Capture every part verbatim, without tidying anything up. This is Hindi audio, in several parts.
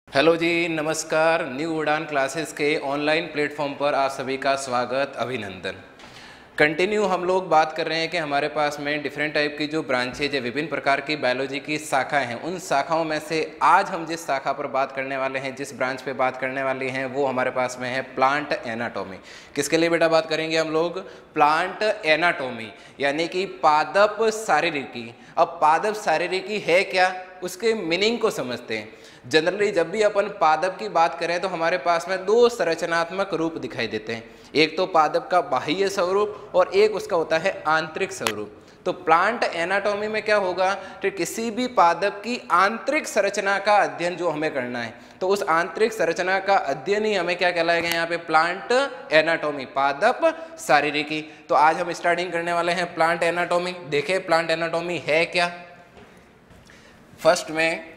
हेलो जी, नमस्कार। न्यू उड़ान क्लासेस के ऑनलाइन प्लेटफॉर्म पर आप सभी का स्वागत, अभिनंदन। कंटिन्यू हम लोग बात कर रहे हैं कि हमारे पास में डिफरेंट टाइप की जो ब्रांचेज है, विभिन्न प्रकार की बायोलॉजी की शाखाएं हैं, उन शाखाओं में से आज हम जिस शाखा पर बात करने वाले हैं, जिस ब्रांच पे बात करने वाले हैं, वो हमारे पास में है प्लांट एनाटॉमी। किसके लिए बेटा बात करेंगे हम लोग? प्लांट एनाटॉमी, यानी कि पादप शारीरिकी। अब पादप शारीरिकी है क्या, उसके मीनिंग को समझते हैं। जनरली जब भी अपन पादप की बात करें तो हमारे पास में दो संरचनात्मक रूप दिखाई देते हैं, एक तो पादप का बाह्य स्वरूप और एक उसका होता है आंतरिक स्वरूप। तो प्लांट एनाटॉमी में क्या होगा कि किसी भी पादप की आंतरिक संरचना का अध्ययन जो हमें करना है, तो उस आंतरिक संरचना का अध्ययन ही हमें क्या कहलाएगा यहाँ पे? प्लांट एनाटॉमी, पादप शारीरिकी। तो आज हम स्टार्टिंग करने वाले हैं प्लांट एनाटॉमी। देखें प्लांट एनाटॉमी है क्या। फर्स्ट में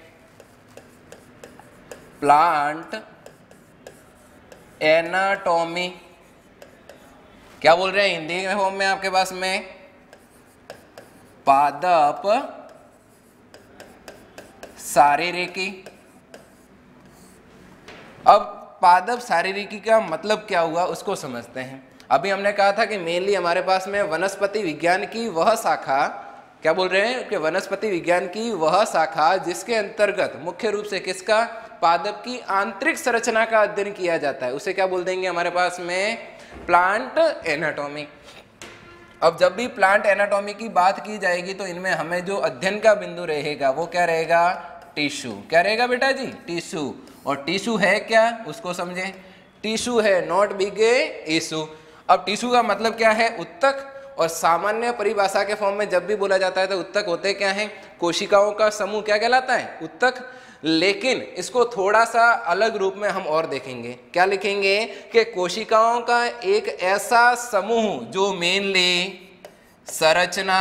प्लांट एनाटॉमी क्या बोल रहे हैं हिंदी में फॉर्म में आपके पास में? पादप शारीरिकी। अब पादप शारीरिकी का मतलब क्या हुआ उसको समझते हैं। अभी हमने कहा था कि मेनली हमारे पास में वनस्पति विज्ञान की वह शाखा, क्या बोल रहे हैं कि वनस्पति विज्ञान की वह शाखा जिसके अंतर्गत मुख्य रूप से किसका? पादप की आंतरिक संरचना का अध्ययन किया जाता है, उसे क्या बोल देंगे हमारे पास में? Plant anatomy. अब जब भी प्लांट एनाटॉमी की बात की जाएगी तो इनमें हमें जो अध्ययन का बिंदु रहेगा वो क्या रहेगा? टिश्यू। क्या रहेगा बेटा जी? टिश्यू। और टिश्यू है क्या उसको समझें। टिश्यू है नॉट बिग इशू। अब टिश्यू का मतलब क्या है? उत्तक। और सामान्य परिभाषा के फॉर्म में जब भी बोला जाता है तो उत्तक होते क्या हैं? कोशिकाओं का समूह। क्या कहलाता है? उत्तक। लेकिन इसको थोड़ा सा अलग रूप में हम और देखेंगे। क्या लिखेंगे कि कोशिकाओं का एक ऐसा समूह जो मेनली संरचना,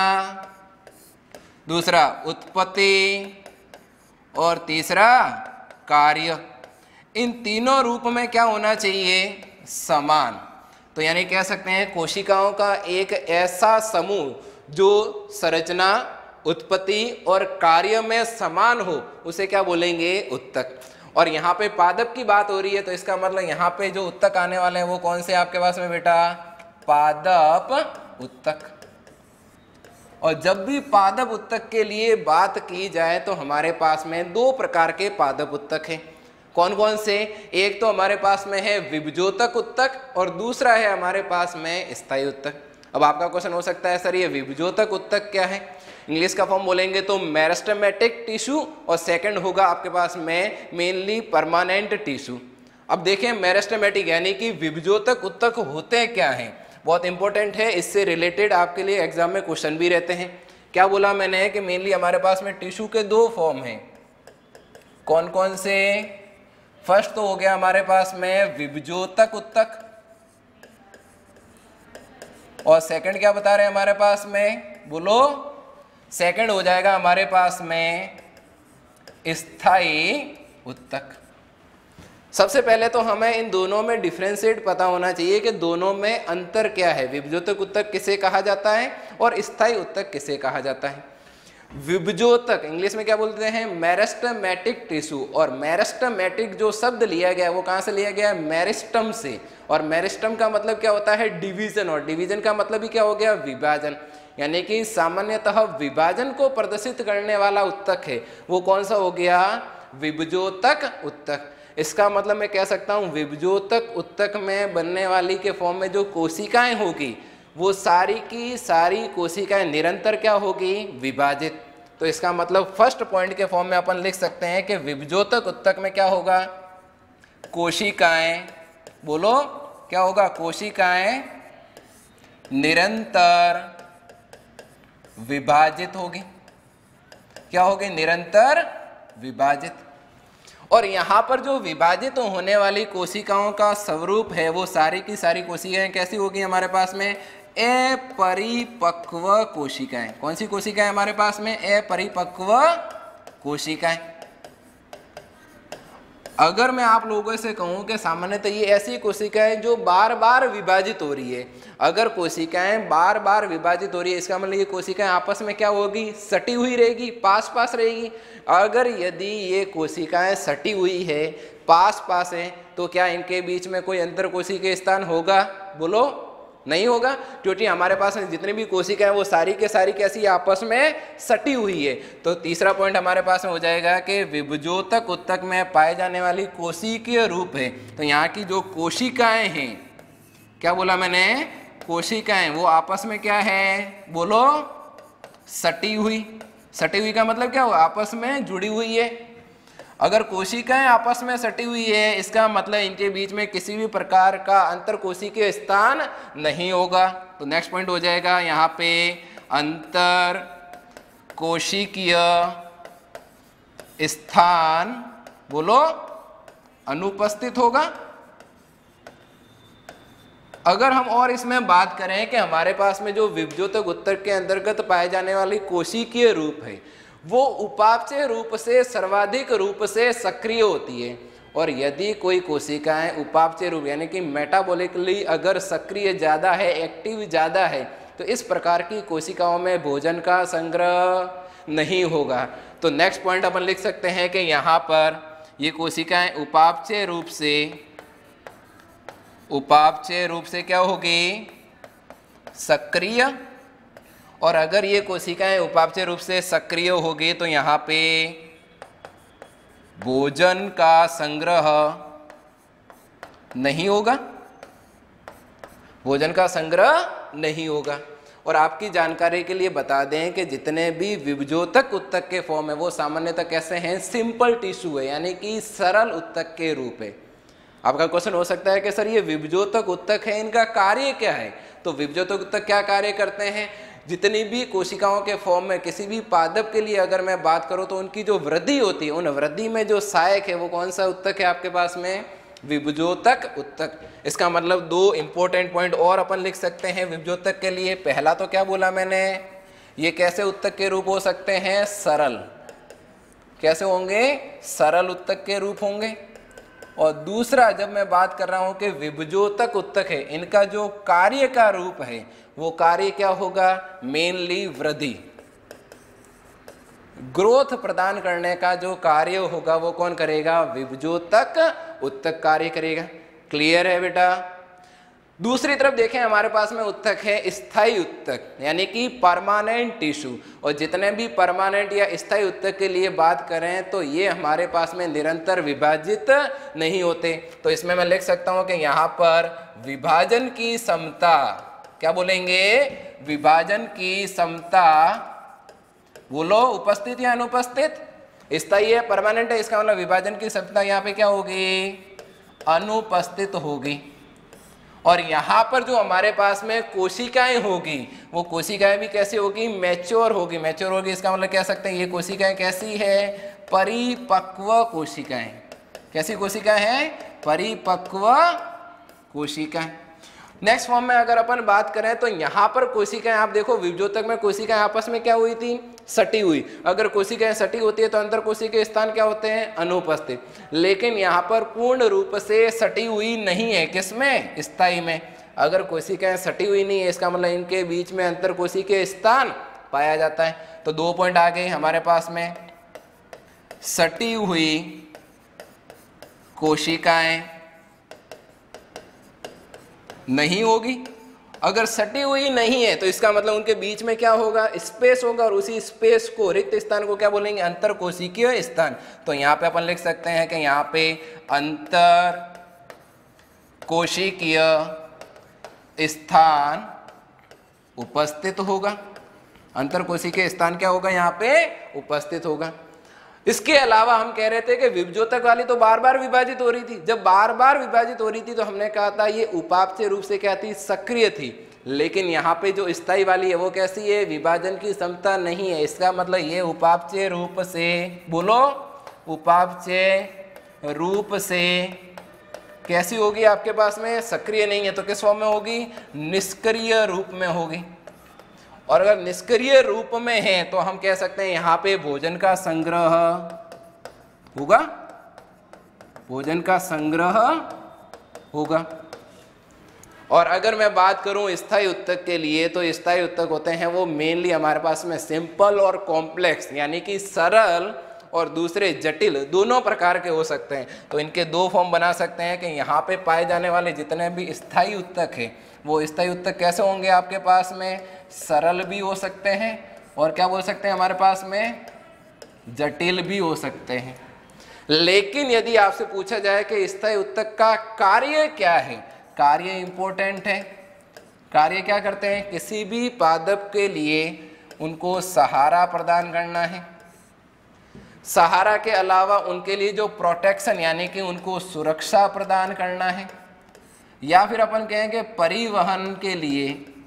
दूसरा उत्पत्ति और तीसरा कार्य, इन तीनों रूप में क्या होना चाहिए? समान। तो यानी कह सकते हैं कोशिकाओं का एक ऐसा समूह जो संरचना, उत्पत्ति और कार्य में समान हो, उसे क्या बोलेंगे? उत्तक। और यहाँ पे पादप की बात हो रही है तो इसका मतलब यहाँ पे जो उत्तक आने वाले हैं वो कौन से आपके पास में बेटा? पादप उत्तक। और जब भी पादप उत्तक के लिए बात की जाए तो हमारे पास में दो प्रकार के पादप उत्तक हैं। कौन कौन से? एक तो हमारे पास में है विभजोतक उत्तक और दूसरा है हमारे पास में स्थायी उत्तक। अब आपका क्वेश्चन हो सकता है सर ये विभजोतक उत्तक क्या है? इंग्लिश का फॉर्म बोलेंगे तो मेरिस्टेमेटिक टिश्यू और सेकंड होगा आपके पास में मेनली परमानेंट टिश्यू। अब देखें मेरिस्टेमेटिक यानी कि विभजोतक उत्तक होते क्या हैं, बहुत इंपॉर्टेंट है। इससे रिलेटेड आपके लिए एग्जाम में क्वेश्चन भी रहते हैं। क्या बोला मैंने कि मेनली हमारे पास में टिश्यू के दो फॉर्म हैं। कौन कौन से? फर्स्ट तो हो गया हमारे पास में विभजोतक उत्तक और सेकंड क्या बता रहे हैं हमारे पास में? बोलो। सेकंड हो जाएगा हमारे पास में स्थायी उत्तक। सबसे पहले तो हमें इन दोनों में डिफरेंशिएट पता होना चाहिए कि दोनों में अंतर क्या है। विभजोतक उत्तक किसे कहा जाता है और स्थायी उत्तक किसे कहा जाता है? विभजोतक इंग्लिश में क्या बोलते हैं? Meristematic tissue. और मेरिस्टेमेटिक जो शब्द लिया गया है वो कहाँ से लिया गया है? मेरिस्टम से। और मेरिस्टम का मतलब क्या होता है? डिवीजन। और डिवीजन का मतलब ही क्या हो गया? विभाजन। यानी कि सामान्यतः विभाजन को प्रदर्शित करने वाला उत्तक है वो कौन सा हो गया? विभजोतक उत्तक। इसका मतलब मैं कह सकता हूँ विभजोतक उत्तक में बनने वाली के फॉर्म में जो कोशिकाएं होगी वो सारी की सारी कोशिकाएं निरंतर क्या होगी? विभाजित। तो इसका मतलब फर्स्ट पॉइंट के फॉर्म में अपन लिख सकते हैं कि विभजोतक उत्तक में क्या होगा? कोशिकाएं, बोलो क्या होगा? कोशिकाएं निरंतर विभाजित होगी। क्या होगी? निरंतर विभाजित। और यहाँ पर जो विभाजित तो होने वाली कोशिकाओं का स्वरूप है वो सारी की सारी कोशिकाएं कैसी होगी हमारे पास में? अपरिपक्व कोशिकाएं। कौन सी कोशिकाएं हमारे पास में? अपरिपक्व कोशिकाएं। अगर मैं आप लोगों से कहूं कि सामान्यतः ये ऐसी कोशिकाएं जो बार बार विभाजित हो रही है, अगर कोशिकाएं बार बार विभाजित हो रही है इसका मतलब ये कोशिकाएं आपस में क्या होगी, सटी हुई रहेगी, पास पास रहेगी। अगर यदि ये कोशिकाएं सटी हुई है, पास पास है, तो क्या इनके बीच में कोई अंतर कोशिकीय स्थान होगा? बोलो, नहीं होगा, क्योंकि हमारे पास जितनी भी कोशिकाएं वो सारी के सारी कैसी आपस में सटी हुई है। तो तीसरा पॉइंट हमारे पास में हो जाएगा कि विभजोतक उत्तक में पाए जाने वाली कोशिकीय रूप है। तो यहाँ की जो कोशिकाएं हैं, क्या बोला मैंने, कोशिकाएं, वो आपस में क्या है, बोलो, सटी हुई। सटी हुई का मतलब क्या हुआ, आपस में जुड़ी हुई है। अगर कोशिकाएं आपस में सटी हुई है इसका मतलब इनके बीच में किसी भी प्रकार का अंतर कोशिकीय स्थान नहीं होगा। तो नेक्स्ट पॉइंट हो जाएगा यहाँ पे अंतर कोशिकीय स्थान, बोलो, अनुपस्थित होगा। अगर हम और इसमें बात करें कि हमारे पास में जो विभजोतक उत्तक के अंतर्गत पाए जाने वाली कोशिकीय रूप है वो उपापचय रूप से सर्वाधिक रूप से सक्रिय होती है, और यदि कोई कोशिकाएं उपापचय रूप यानी कि मेटाबॉलिकली अगर सक्रिय ज़्यादा है, एक्टिव ज़्यादा है, तो इस प्रकार की कोशिकाओं में भोजन का संग्रह नहीं होगा। तो नेक्स्ट पॉइंट अपन लिख सकते हैं कि यहाँ पर ये कोशिकाएं उपापचय रूप से उपापचय रूप से क्या होगी, सक्रिय। और अगर ये कोशिकाएं उपापचय रूप से सक्रिय होगी तो यहाँ पे भोजन का संग्रह नहीं होगा, भोजन का संग्रह नहीं होगा। और आपकी जानकारी के लिए बता दें कि जितने भी विभजोतक उत्तक के फॉर्म है वो सामान्यतः कैसे हैं, सिंपल टिश्यू है, यानी कि सरल उत्तक के रूप है। आपका क्वेश्चन हो सकता है कि सर ये विभजोतक उत्तक है, इनका कार्य क्या है? तो विभजोतक उत्तक क्या कार्य करते हैं, जितनी भी कोशिकाओं के फॉर्म में किसी भी पादप के लिए अगर मैं बात करूं तो उनकी जो वृद्धि होती है, उन वृद्धि में जो सहायक है वो कौन सा उत्तक है आपके पास में, विभजोतक उत्तक। इसका मतलब दो इंपॉर्टेंट पॉइंट और अपन लिख सकते हैं विभजोतक के लिए। पहला तो क्या बोला मैंने, ये कैसे उत्तक के रूप हो सकते हैं, सरल। कैसे होंगे, सरल उत्तक के रूप होंगे। और दूसरा, जब मैं बात कर रहा हूं कि विभजोतक उत्तक है, इनका जो कार्य का रूप है वो कार्य क्या होगा, मेनली वृद्धि, ग्रोथ प्रदान करने का जो कार्य होगा वो कौन करेगा, विभजोतक उत्तक कार्य करेगा। क्लियर है बेटा? दूसरी तरफ देखें हमारे पास में उत्तक है स्थायी उत्तक, यानी कि परमानेंट टिश्यू। और जितने भी परमानेंट या स्थायी उत्तक के लिए बात करें तो ये हमारे पास में निरंतर विभाजित नहीं होते। तो इसमें मैं लिख सकता हूं कि यहाँ पर विभाजन की क्षमता, क्या बोलेंगे, विभाजन की क्षमता, बोलो, उपस्थित या अनुपस्थित। स्थायी है, परमानेंट है, इसका मतलब विभाजन की क्षमता यहाँ पे क्या होगी, अनुपस्थित होगी। और यहाँ पर जो हमारे पास में कोशिकाएं होगी वो कोशिकाएं भी कैसी होगी, मैच्योर होगी। मैच्योर होगी इसका मतलब कह सकते हैं ये कोशिकाएं कैसी है, परिपक्व कोशिकाएं। कैसी कोशिकाएं हैं, परिपक्व कोशिकाएं। नेक्स्ट फॉर्म में अगर अपन बात करें तो यहाँ पर कोशिकाएं, आप देखो विभजोतक में कोशिकाएं आपस में क्या हुई थी, सटी हुई। अगर कोशिकाएं सटी होती है तो अंतर कोशिकीय स्थान क्या होते हैं, अनुपस्थित। लेकिन यहाँ पर पूर्ण रूप से सटी हुई नहीं है, किसमें, स्थायी में। अगर कोशिकाएं सटी हुई नहीं है इसका मतलब इनके बीच में अंतर कोशिकीय स्थान पाया जाता है। तो दो पॉइंट आ गए हमारे पास में, सटी हुई कोशिकाएं नहीं होगी। अगर सटी हुई नहीं है तो इसका मतलब उनके बीच में क्या होगा, स्पेस होगा, और उसी स्पेस को, रिक्त स्थान को क्या बोलेंगे, अंतर कोशिकीय स्थान। तो यहाँ पे अपन लिख सकते हैं कि यहाँ पे अंतर कोशिकीय स्थान उपस्थित होगा। अंतर कोशिकीय स्थान क्या होगा, यहाँ पे उपस्थित होगा। इसके अलावा हम कह रहे थे कि विभजोतक वाली तो बार बार विभाजित हो रही थी। जब बार बार विभाजित हो रही थी तो हमने कहा था ये उपापचय रूप से क्या थी, सक्रिय थी। लेकिन यहाँ पे जो स्थायी वाली है वो कैसी है, विभाजन की क्षमता नहीं है। इसका मतलब ये उपापचय रूप से, बोलो, उपापचय रूप से कैसी होगी, आपके पास में सक्रिय नहीं है। तो किस फॉर्म में होगी, निष्क्रिय रूप में होगी। और अगर निष्क्रिय रूप में है तो हम कह सकते हैं यहाँ पे भोजन का संग्रह होगा, भोजन का संग्रह होगा। और अगर मैं बात करूं स्थायी उत्तक के लिए, तो स्थायी उत्तक होते हैं वो मेनली हमारे पास में सिंपल और कॉम्प्लेक्स, यानी कि सरल और दूसरे जटिल, दोनों प्रकार के हो सकते हैं। तो इनके दो फॉर्म बना सकते हैं कि यहाँ पे पाए जाने वाले जितने भी स्थायी उत्तक है वो स्थायी उत्तक कैसे होंगे आपके पास में, सरल भी हो सकते हैं और क्या बोल सकते हैं हमारे पास में, जटिल भी हो सकते हैं। लेकिन यदि आपसे पूछा जाए कि स्थायी उत्तक का कार्य क्या है, कार्य इंपॉर्टेंट है। कार्य क्या करते हैं, किसी भी पादप के लिए उनको सहारा प्रदान करना है, सहारा के अलावा उनके लिए जो प्रोटेक्शन यानी कि उनको सुरक्षा प्रदान करना है, या फिर अपन कहेंगे परिवहन के लिए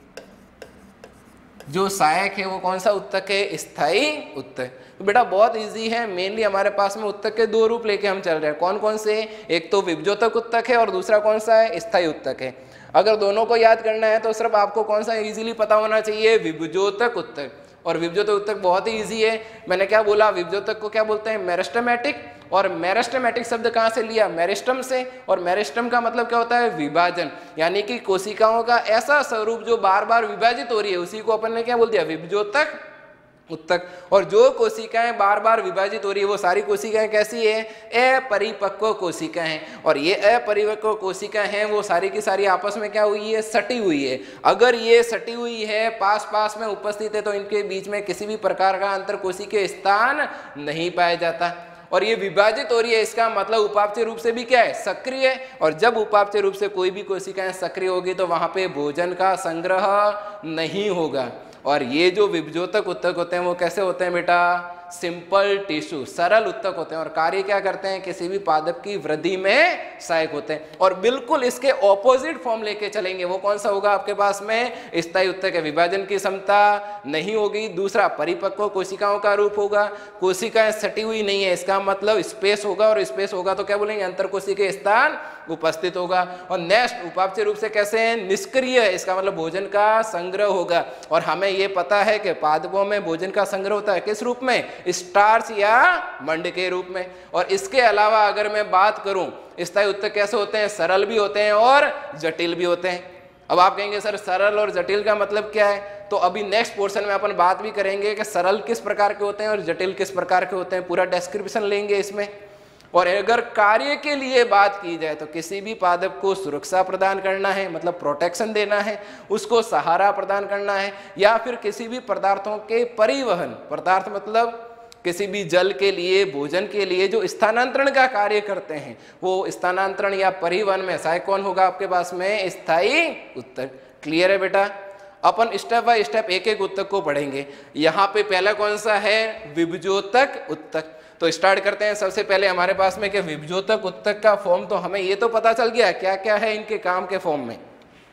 जो सहायक है वो कौन सा उत्तक है, स्थायी उत्तक। तो बेटा बहुत इजी है, मेनली हमारे पास में उत्तक के दो रूप लेके हम चल रहे हैं। कौन कौन से, एक तो विभजोतक उत्तक है और दूसरा कौन सा है, स्थायी उत्तक है। अगर दोनों को याद करना है तो सिर्फ आपको कौन सा इजीली पता होना चाहिए, विभजोतक उत्तक। और विभजोतक उत्तक बहुत ही इजी है। मैंने क्या बोला, विभजोतक को क्या बोलते हैं, मेरिस्टेमेटिक। और मेरिस्टेमेटिक शब्द कहाँ से लिया, मेरिस्टम से। और मेरिस्टम का मतलब क्या होता है, विभाजन, यानी कि कोशिकाओं का ऐसा स्वरूप जो बार बार विभाजित हो रही है, उसी को अपन ने क्या बोल दिया, विभजोतक उत्तक। और जो कोशिकाएं बार बार विभाजित हो रही है वो सारी कोशिकाएं कैसी है, अपरिपक्व कोशिकाएं हैं। और ये अपरिपक्व कोशिकाएं हैं वो सारी की सारी आपस में क्या हुई है, सटी हुई है। अगर ये सटी हुई है, पास पास में उपस्थित है, तो इनके बीच में किसी भी प्रकार का अंतर कोशिकीय स्थान नहीं पाया जाता। और ये विभाजित हो रही है, इसका मतलब उपापचय रूप से भी क्या है, सक्रिय है। और जब उपापचय रूप से कोई भी कोशिकाएं सक्रिय होगी तो वहां पे भोजन का संग्रह नहीं होगा। और ये जो विभजोतक उत्तक होते हैं वो कैसे होते हैं बेटा, सिंपल टिश्यू, सरल उत्तक होते हैं। और कार्य क्या करते हैं, किसी भी पादप की वृद्धि में सहायक होते हैं। और बिल्कुल इसके ऑपोजिट फॉर्म लेके चलेंगे, वो कौन सा होगा आपके पास में, स्थायी उत्तक है, विभाजन की क्षमता नहीं होगी। दूसरा परिपक्व कोशिकाओं का रूप होगा, कोशिकाएं सटी हुई नहीं है, इसका मतलब स्पेस होगा। और स्पेस होगा तो क्या बोलेंगे, अंतर कोशिकीय स्थान उपस्थित होगा। और नेक्स्ट उपापचय रूप से कैसे है, निष्क्रिय है, इसका मतलब भोजन का संग्रह होगा। और हमें ये पता है कि पादपों में भोजन का संग्रह होता है किस रूप में, स्टार्च या मंड के रूप में। और इसके अलावा अगर मैं बात करूं, स्थायी उत्तक कैसे होते हैं, सरल भी होते हैं और जटिल भी होते हैं। अब आप कहेंगे सर सरल और जटिल का मतलब क्या है, तो अभी नेक्स्ट पोर्शन में अपन बात भी करेंगे कि सरल किस प्रकार के होते हैं और जटिल किस प्रकार के होते हैं, पूरा डिस्क्रिप्शन लेंगे इसमें। और अगर कार्य के लिए बात की जाए तो किसी भी पादप को सुरक्षा प्रदान करना है, मतलब प्रोटेक्शन देना है, उसको सहारा प्रदान करना है, या फिर किसी भी पदार्थों के परिवहन, पदार्थ मतलब किसी भी जल के लिए, भोजन के लिए जो स्थानांतरण का कार्य करते हैं, वो स्थानांतरण या परिवहन में सहायक कौन होगा आपके पास में, स्थायी उत्तक। क्लियर है बेटा। अपन स्टेप बाय स्टेप एक एक उत्तक को पढ़ेंगे। यहाँ पे पहला कौन सा है, विभजोतक उत्तक। तो स्टार्ट करते हैं। सबसे पहले हमारे पास में कि विभजोतक उत्तक का फॉर्म तो हमें ये तो पता चल गया क्या क्या है इनके काम के फॉर्म में,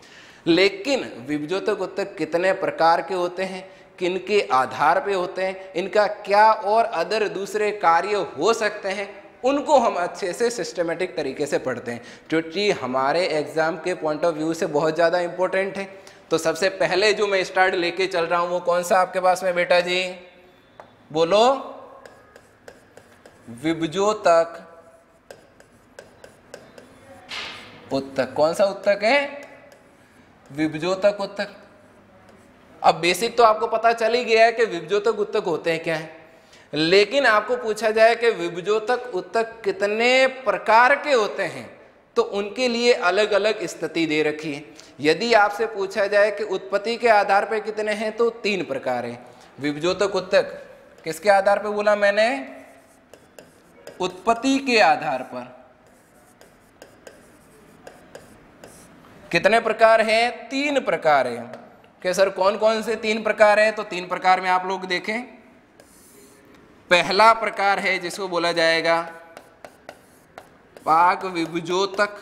लेकिन विभजोतक उत्तक कितने प्रकार के होते हैं, किन के आधार पे होते हैं, इनका क्या और अदर दूसरे कार्य हो सकते हैं, उनको हम अच्छे से सिस्टमेटिक तरीके से पढ़ते हैं, क्योंकि हमारे एग्जाम के पॉइंट ऑफ व्यू से बहुत ज़्यादा इंपॉर्टेंट है। तो सबसे पहले जो मैं स्टार्ट लेके चल रहा हूँ वो कौन सा आपके पास में बेटा जी, बोलो, विभजोतक उत्तक। कौन सा उत्तक है, विभजोतक उत्तक। अब बेसिक तो आपको पता चल ही गया है कि विभजोतक उत्तक होते हैं क्या है, लेकिन आपको पूछा जाए कि विभजोतक उत्तक कितने प्रकार के होते हैं तो उनके लिए अलग अलग स्थिति दे रखी है। यदि आपसे पूछा जाए कि उत्पत्ति के आधार पर कितने हैं तो तीन प्रकार हैं विभजोतक उत्तक। किसके आधार पर बोला मैंने, उत्पत्ति के आधार पर। कितने प्रकार हैं, तीन प्रकार हैं। कि सर कौन कौन से तीन प्रकार हैं, तो तीन प्रकार में आप लोग देखें। पहला प्रकार है जिसको बोला जाएगा पाक विभजोतक।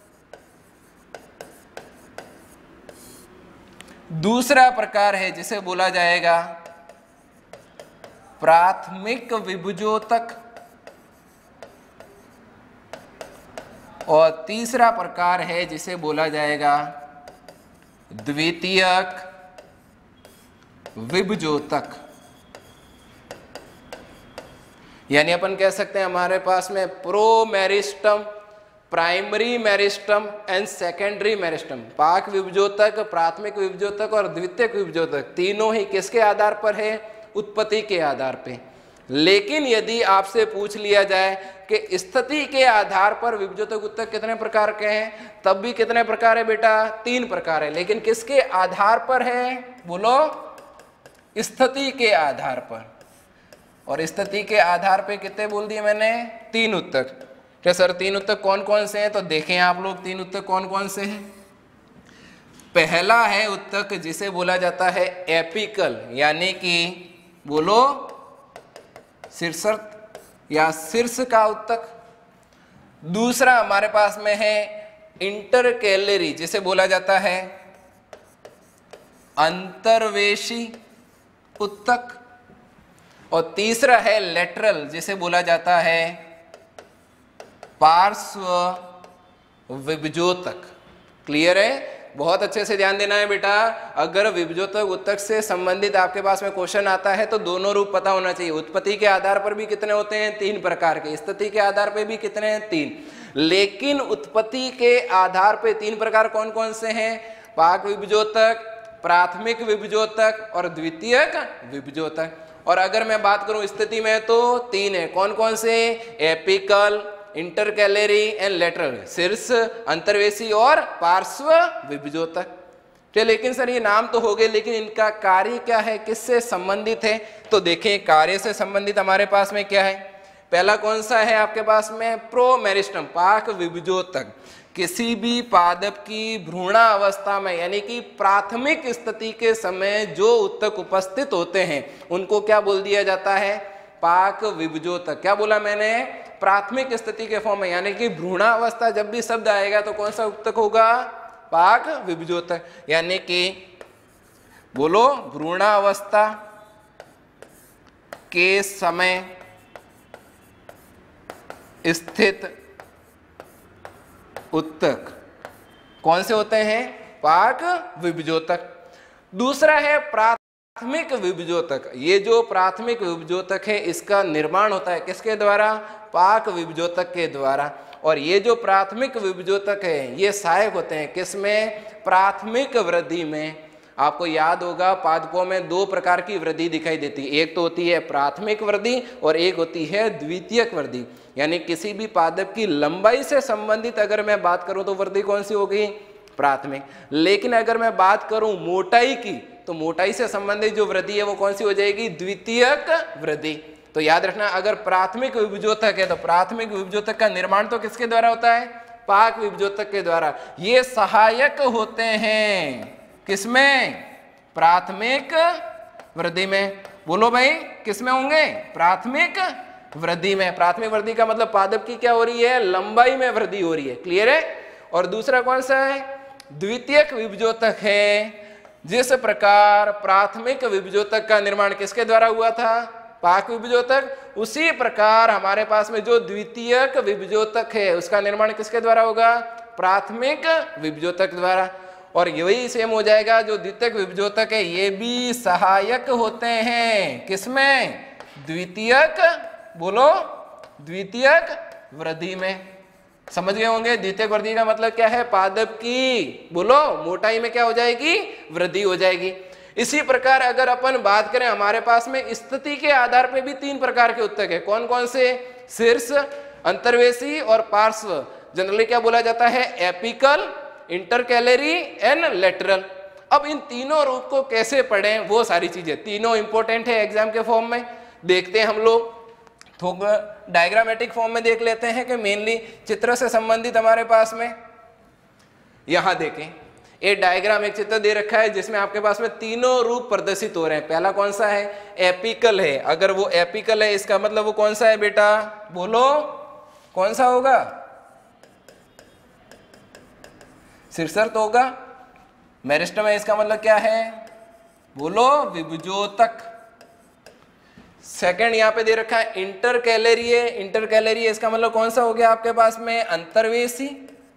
दूसरा प्रकार है जिसे बोला जाएगा प्राथमिक विभजोतक। और तीसरा प्रकार है जिसे बोला जाएगा द्वितीयक विभजोतक। यानी अपन कह सकते हैं हमारे पास में promeristem primary meristem and secondary meristem, पाक विभजोतक, प्राथमिक विभजोतक और द्वितीयक विभजोतक तीनों ही किसके आधार पर है? उत्पत्ति के आधार पे। लेकिन यदि आपसे पूछ लिया जाए कि स्थिति के आधार पर विभजोतक उत्तक कितने प्रकार के हैं, तब भी कितने प्रकार है बेटा? तीन प्रकार है। लेकिन किसके आधार पर है? बोलो, स्थिति के आधार पर। और स्थिति के आधार पे कितने बोल दिए मैंने? तीन उत्तक। क्या सर तीन उत्तक कौन कौन से हैं? तो देखें आप लोग तीन उत्तक कौन कौन से हैं। पहला है उत्तक जिसे बोला जाता है एपिकल, यानी कि बोलो शीर्षक या शीर्ष का उत्तक। दूसरा हमारे पास में है इंटरकैलरी, जिसे बोला जाता है अंतर्वेशी उत्तक। और तीसरा है लेटरल, जिसे बोला जाता है पार्श्व विभजोतक। क्लियर है? बहुत अच्छे से ध्यान देना है बेटा। अगर विभजोतक उत्तक से संबंधित आपके पास में क्वेश्चन आता है तो दोनों रूप पता होना चाहिए। उत्पत्ति के आधार पर भी कितने होते हैं? तीन प्रकार के। स्थिति के आधार पर भी कितने हैं? तीन। लेकिन उत्पत्ति के आधार पर तीन प्रकार कौन कौन से हैं? पाक विभजोतक, प्राथमिक विभजोतक और द्वितीयक विभजोतक। और अगर मैं बात करूं स्थिति में तो तीन है। कौन कौन से? एपिकल, इंटरकैलरी एंड लेटरल, शीर्ष, अंतर्वेशी और पार्श्व विभजोतक। तो लेकिन सर ये नाम तो हो गए, लेकिन इनका कार्य क्या है, किससे संबंधित है? तो देखें, कार्य से संबंधित हमारे पास में क्या है। पहला कौन सा है आपके पास में? प्रोमेरिस्टम, पाक विभजोतक। किसी भी पादप की भ्रूणावस्था में, यानी कि प्राथमिक स्थिति के समय जो उत्तक उपस्थित होते हैं उनको क्या बोल दिया जाता है? पाक विभजोतक। क्या बोला मैंने? प्राथमिक स्थिति के फॉर्म में, यानी कि भ्रूणावस्था जब भी शब्द आएगा तो कौन सा उत्तक होगा? पाक विभजोतक। यानी कि बोलो भ्रूणावस्था के समय स्थित उत्तक कौन से होते हैं? पाक विभजोतक। दूसरा है प्राथमिक विभजोतक। ये जो प्राथमिक विभजोतक है इसका निर्माण होता है किसके द्वारा? पाक विभजोतक के द्वारा। और ये जो प्राथमिक विभजोतक है ये सहायक होते हैं किसमें? प्राथमिक वृद्धि में। आपको याद होगा पादपों में दो प्रकार की वृद्धि दिखाई देती है, एक तो होती है प्राथमिक वृद्धि और एक होती है द्वितीयक वृद्धि। यानी किसी भी पादप की लंबाई से संबंधित अगर मैं बात करूं तो वृद्धि कौन सी होगी? प्राथमिक। लेकिन अगर मैं बात करूं मोटाई की तो मोटाई से संबंधित जो वृद्धि है वो कौन सी हो जाएगी? द्वितीयक वृद्धि। तो याद रखना, अगर प्राथमिक विभजोतक है तो प्राथमिक विभजोतक का निर्माण तो किसके द्वारा होता है? पाक विभजोतक के द्वारा। ये सहायक होते हैं किसमें? प्राथमिक वृद्धि में। बोलो भाई किसमें होंगे? प्राथमिक वृद्धि में। प्राथमिक वृद्धि का मतलब पादप की क्या हो रही है? लंबाई में वृद्धि हो रही है। क्लियर है? और दूसरा कौन सा है? द्वितीयक विभजोतक है। जिस प्रकार प्राथमिक विभजोतक का निर्माण किसके द्वारा हुआ था? पाक विभजोतक। उसी प्रकार हमारे पास में जो द्वितीयक विभजोतक है उसका निर्माण किसके द्वारा होगा? प्राथमिक विभजोतक द्वारा। और यही सेम हो जाएगा जो द्वितीयक विभजोतक है ये भी सहायक होते हैं किसमें? द्वितीयक, बोलो द्वितीयक वृद्धि में। समझ गए होंगे द्वितीयक वृद्धि का मतलब क्या है? पादप की बोलो मोटाई में क्या हो जाएगी? वृद्धि हो जाएगी। इसी प्रकार अगर अपन बात करें हमारे पास में स्थिति के आधार पे भी तीन प्रकार के उत्तक है। कौन कौन से? शीर्ष, अंतर्वेशी और पार्श्व। जनरली क्या बोला जाता है? Apical, intercalary and lateral. अब इन तीनों रूप को कैसे पढ़ें वो सारी चीजें तीनों इंपॉर्टेंट है एग्जाम के फॉर्म में। देखते हैं हम लोग थोड़ा डायग्रामेटिक फॉर्म में देख लेते हैं कि मेनली चित्र से संबंधित हमारे पास में यहां देखें एक डायग्राम, एक चित्र दे रखा है जिसमें आपके पास में तीनों रूप प्रदर्शित हो रहे हैं। पहला कौन सा है? एपिकल है। अगर वो एपिकल है इसका मतलब वो कौन सा है बेटा? बोलो कौन सा होगा? शीर्षक तो होगा। मेरिस्टम है इसका मतलब क्या है? बोलो विभजोतक। सेकंड यहां पे दे रखा है इंटरकैलरी है। इंटरकैलरी है इसका मतलब कौन सा हो गया आपके पास में? अंतर्वेशी।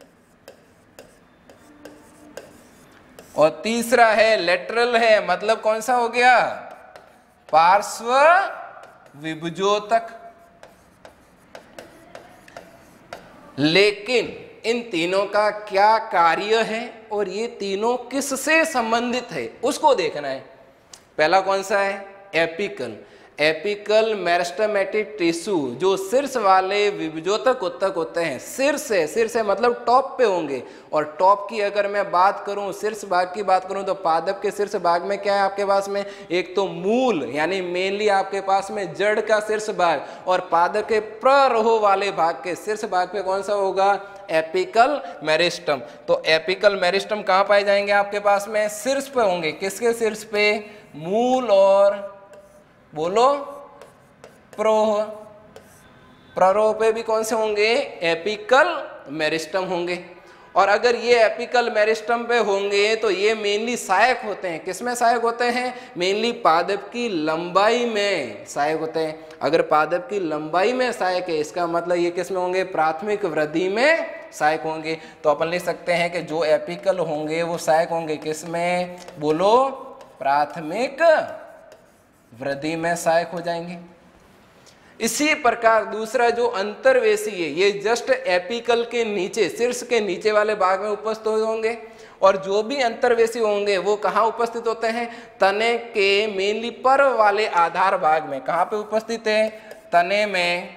और तीसरा है लेटरल है, मतलब कौन सा हो गया? पार्श्व विभजोतक। लेकिन इन तीनों का क्या कार्य है और ये तीनों किससे संबंधित है उसको देखना है। पहला कौन सा है? एपिकल। एपिकल मेरिस्टेमेटिक टिश्यू जो शीर्ष वाले विभजोतक उत्तक होते हैं, शीर्ष है, शीर्ष है मतलब टॉप पे होंगे। और टॉप की अगर मैं बात करूं, शीर्ष भाग की बात करूं, तो पादप के शीर्ष भाग में क्या है आपके पास में? एक तो मूल यानी मेनली आपके पास में जड़ का शीर्ष भाग, और पादप के प्ररोह वाले भाग के शीर्ष भाग पे कौन सा होगा? Apical meristem. तो एपिकल मेरिस्टम कहाँ पाए जाएंगे आपके पास में? शीर्ष पे होंगे। किसके शीर्ष पे? मूल और बोलो प्रोह। प्ररोह पे भी कौन से होंगे? एपिकल मेरिस्टम होंगे। और अगर ये एपिकल मेरिस्टम पे होंगे तो ये मेनली सहायक होते हैं। किसमें सहायक होते हैं? मेनली पादप की लंबाई में सहायक होते हैं। अगर पादप की लंबाई में सहायक है इसका मतलब ये किसमें होंगे? प्राथमिक वृद्धि में सहायक होंगे। तो अपन लिख सकते हैं कि जो एपिकल होंगे वो सहायक होंगे किसमें? बोलो प्राथमिक वृद्धि में सहायक हो जाएंगे। इसी प्रकार दूसरा जो अंतर्वेशी है ये जस्ट एपिकल के नीचे, शीर्ष के नीचे वाले भाग में उपस्थित होंगे। और जो भी अंतर्वेशी होंगे वो कहाँ उपस्थित होते हैं? तने के मेनली पर्व वाले आधार भाग में। कहाँ पे उपस्थित है? तने में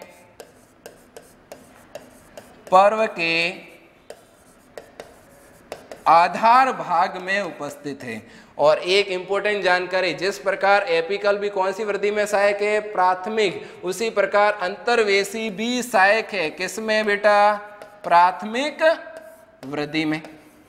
पर्व के आधार भाग में उपस्थित है। और एक इंपॉर्टेंट जानकारी, जिस प्रकार एपिकल भी कौन सी वृद्धि में सहायक है? प्राथमिक, उसी प्रकार अंतर्वेशी भी सहायक है। किसमें बेटा? प्राथमिक वृद्धि में।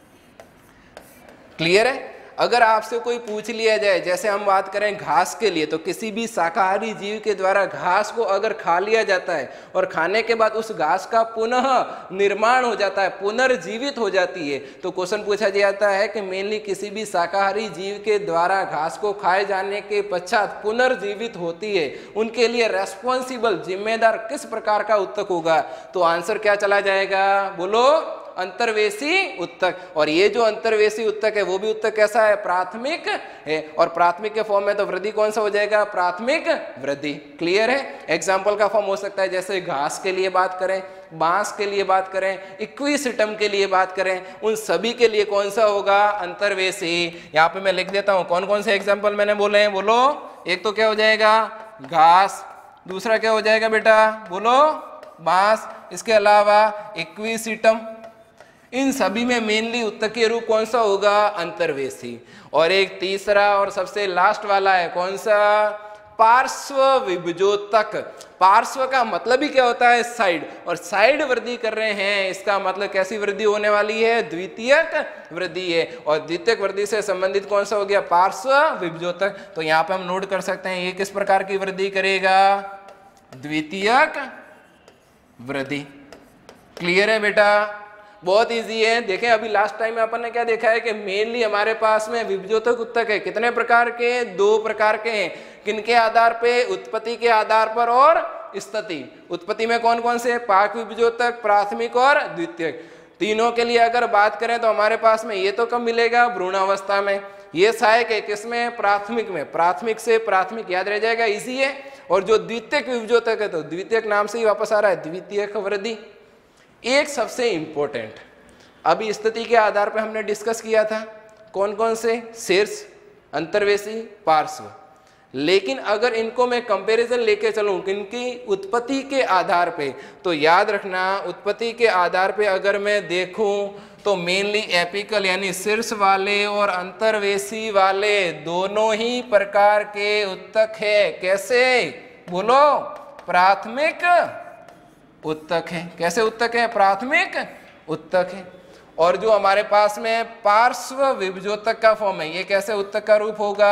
क्लियर है? अगर आपसे कोई पूछ लिया जाए, जैसे हम बात करें घास के लिए, तो किसी भी शाकाहारी जीव के द्वारा घास को अगर खा लिया जाता है और खाने के बाद उस घास का पुनः निर्माण हो जाता है, पुनर्जीवित हो जाती है, तो क्वेश्चन पूछा जाता है कि मेनली किसी भी शाकाहारी जीव के द्वारा घास को खाए जाने के पश्चात पुनर्जीवित होती है, उनके लिए रेस्पॉन्सिबल जिम्मेदार किस प्रकार का उत्तक होगा? तो आंसर क्या चला जाएगा? बोलो अंतर्वेशी उत्तक। और ये जो अंतर्वेशी उत्तक है वो भी उत्तक कैसा है? प्राथमिक है। और प्राथमिक के फॉर्म में तो वृद्धि कौन सा हो जाएगा? प्राथमिक वृद्धि। क्लियर है? एग्जाम्पल का फॉर्म हो सकता है जैसे घास के लिए बात करें, बांस के लिए बात करें, इक्विसिटम के लिए बात करें, उन सभी के लिए कौन सा होगा? अंतर्वेशी। यहाँ पे मैं लिख देता हूँ कौन कौन से एग्जाम्पल मैंने बोले हैं। बोलो, एक तो क्या हो जाएगा? घास। दूसरा क्या हो जाएगा बेटा? बोलो बांस। इसके अलावा इक्विसिटम। इन सभी में मेनली उत्तकीय रूप कौन सा होगा? अंतर्वेशी। और एक तीसरा और सबसे लास्ट वाला है कौन सा? पार्श्व विभजोतक। पार्श्व का मतलब ही क्या होता है? साइड। और साइड वृद्धि कर रहे हैं, इसका मतलब कैसी वृद्धि होने वाली है? द्वितीयक वृद्धि है। और द्वितीयक वृद्धि से संबंधित कौन सा हो गया? पार्श्व विभजोतक। तो यहाँ पे हम नोट कर सकते हैं ये किस प्रकार की वृद्धि करेगा? द्वितीयक वृद्धि। क्लियर है बेटा? बहुत इजी है। देखें अभी लास्ट टाइम में अपन ने क्या देखा है कि मेनली हमारे पास में विभजोतक उत्तक है। कितने प्रकार के? दो प्रकार के हैं। किनके आधार पे? उत्पत्ति के आधार पर और स्थिति। उत्पत्ति में कौन कौन से? पाक विभजोतक, प्राथमिक और द्वितीयक। तीनों के लिए अगर बात करें तो हमारे पास में ये तो कब मिलेगा? भ्रूणावस्था में। ये सहायक है किसमें? प्राथमिक में। प्राथमिक से प्राथमिक याद रह जाएगा, इजी है। और जो द्वितीयक विभजोतक है तो द्वितीयक नाम से ही वापस आ रहा है, द्वितीयक वृद्धि। एक सबसे इंपॉर्टेंट, अभी स्थिति के आधार पर हमने डिस्कस किया था कौन कौन से? शीर्ष, अंतर्वेशी, पार्श्व। लेकिन अगर इनको मैं कंपैरिजन लेके चलूं किनकी? उत्पत्ति के आधार पे, तो याद रखना उत्पत्ति के आधार पे अगर मैं देखूं तो मेनली एपिकल यानी शीर्ष वाले और अंतर्वेशी वाले दोनों ही प्रकार के उत्तक है। कैसे? बोलो प्राथमिक उत्तक है। कैसे उत्तक है? प्राथमिक उत्तक है। और जो हमारे पास में पार्श्व विभजोतक का फॉर्म है, ये कैसे उत्तक का रूप होगा?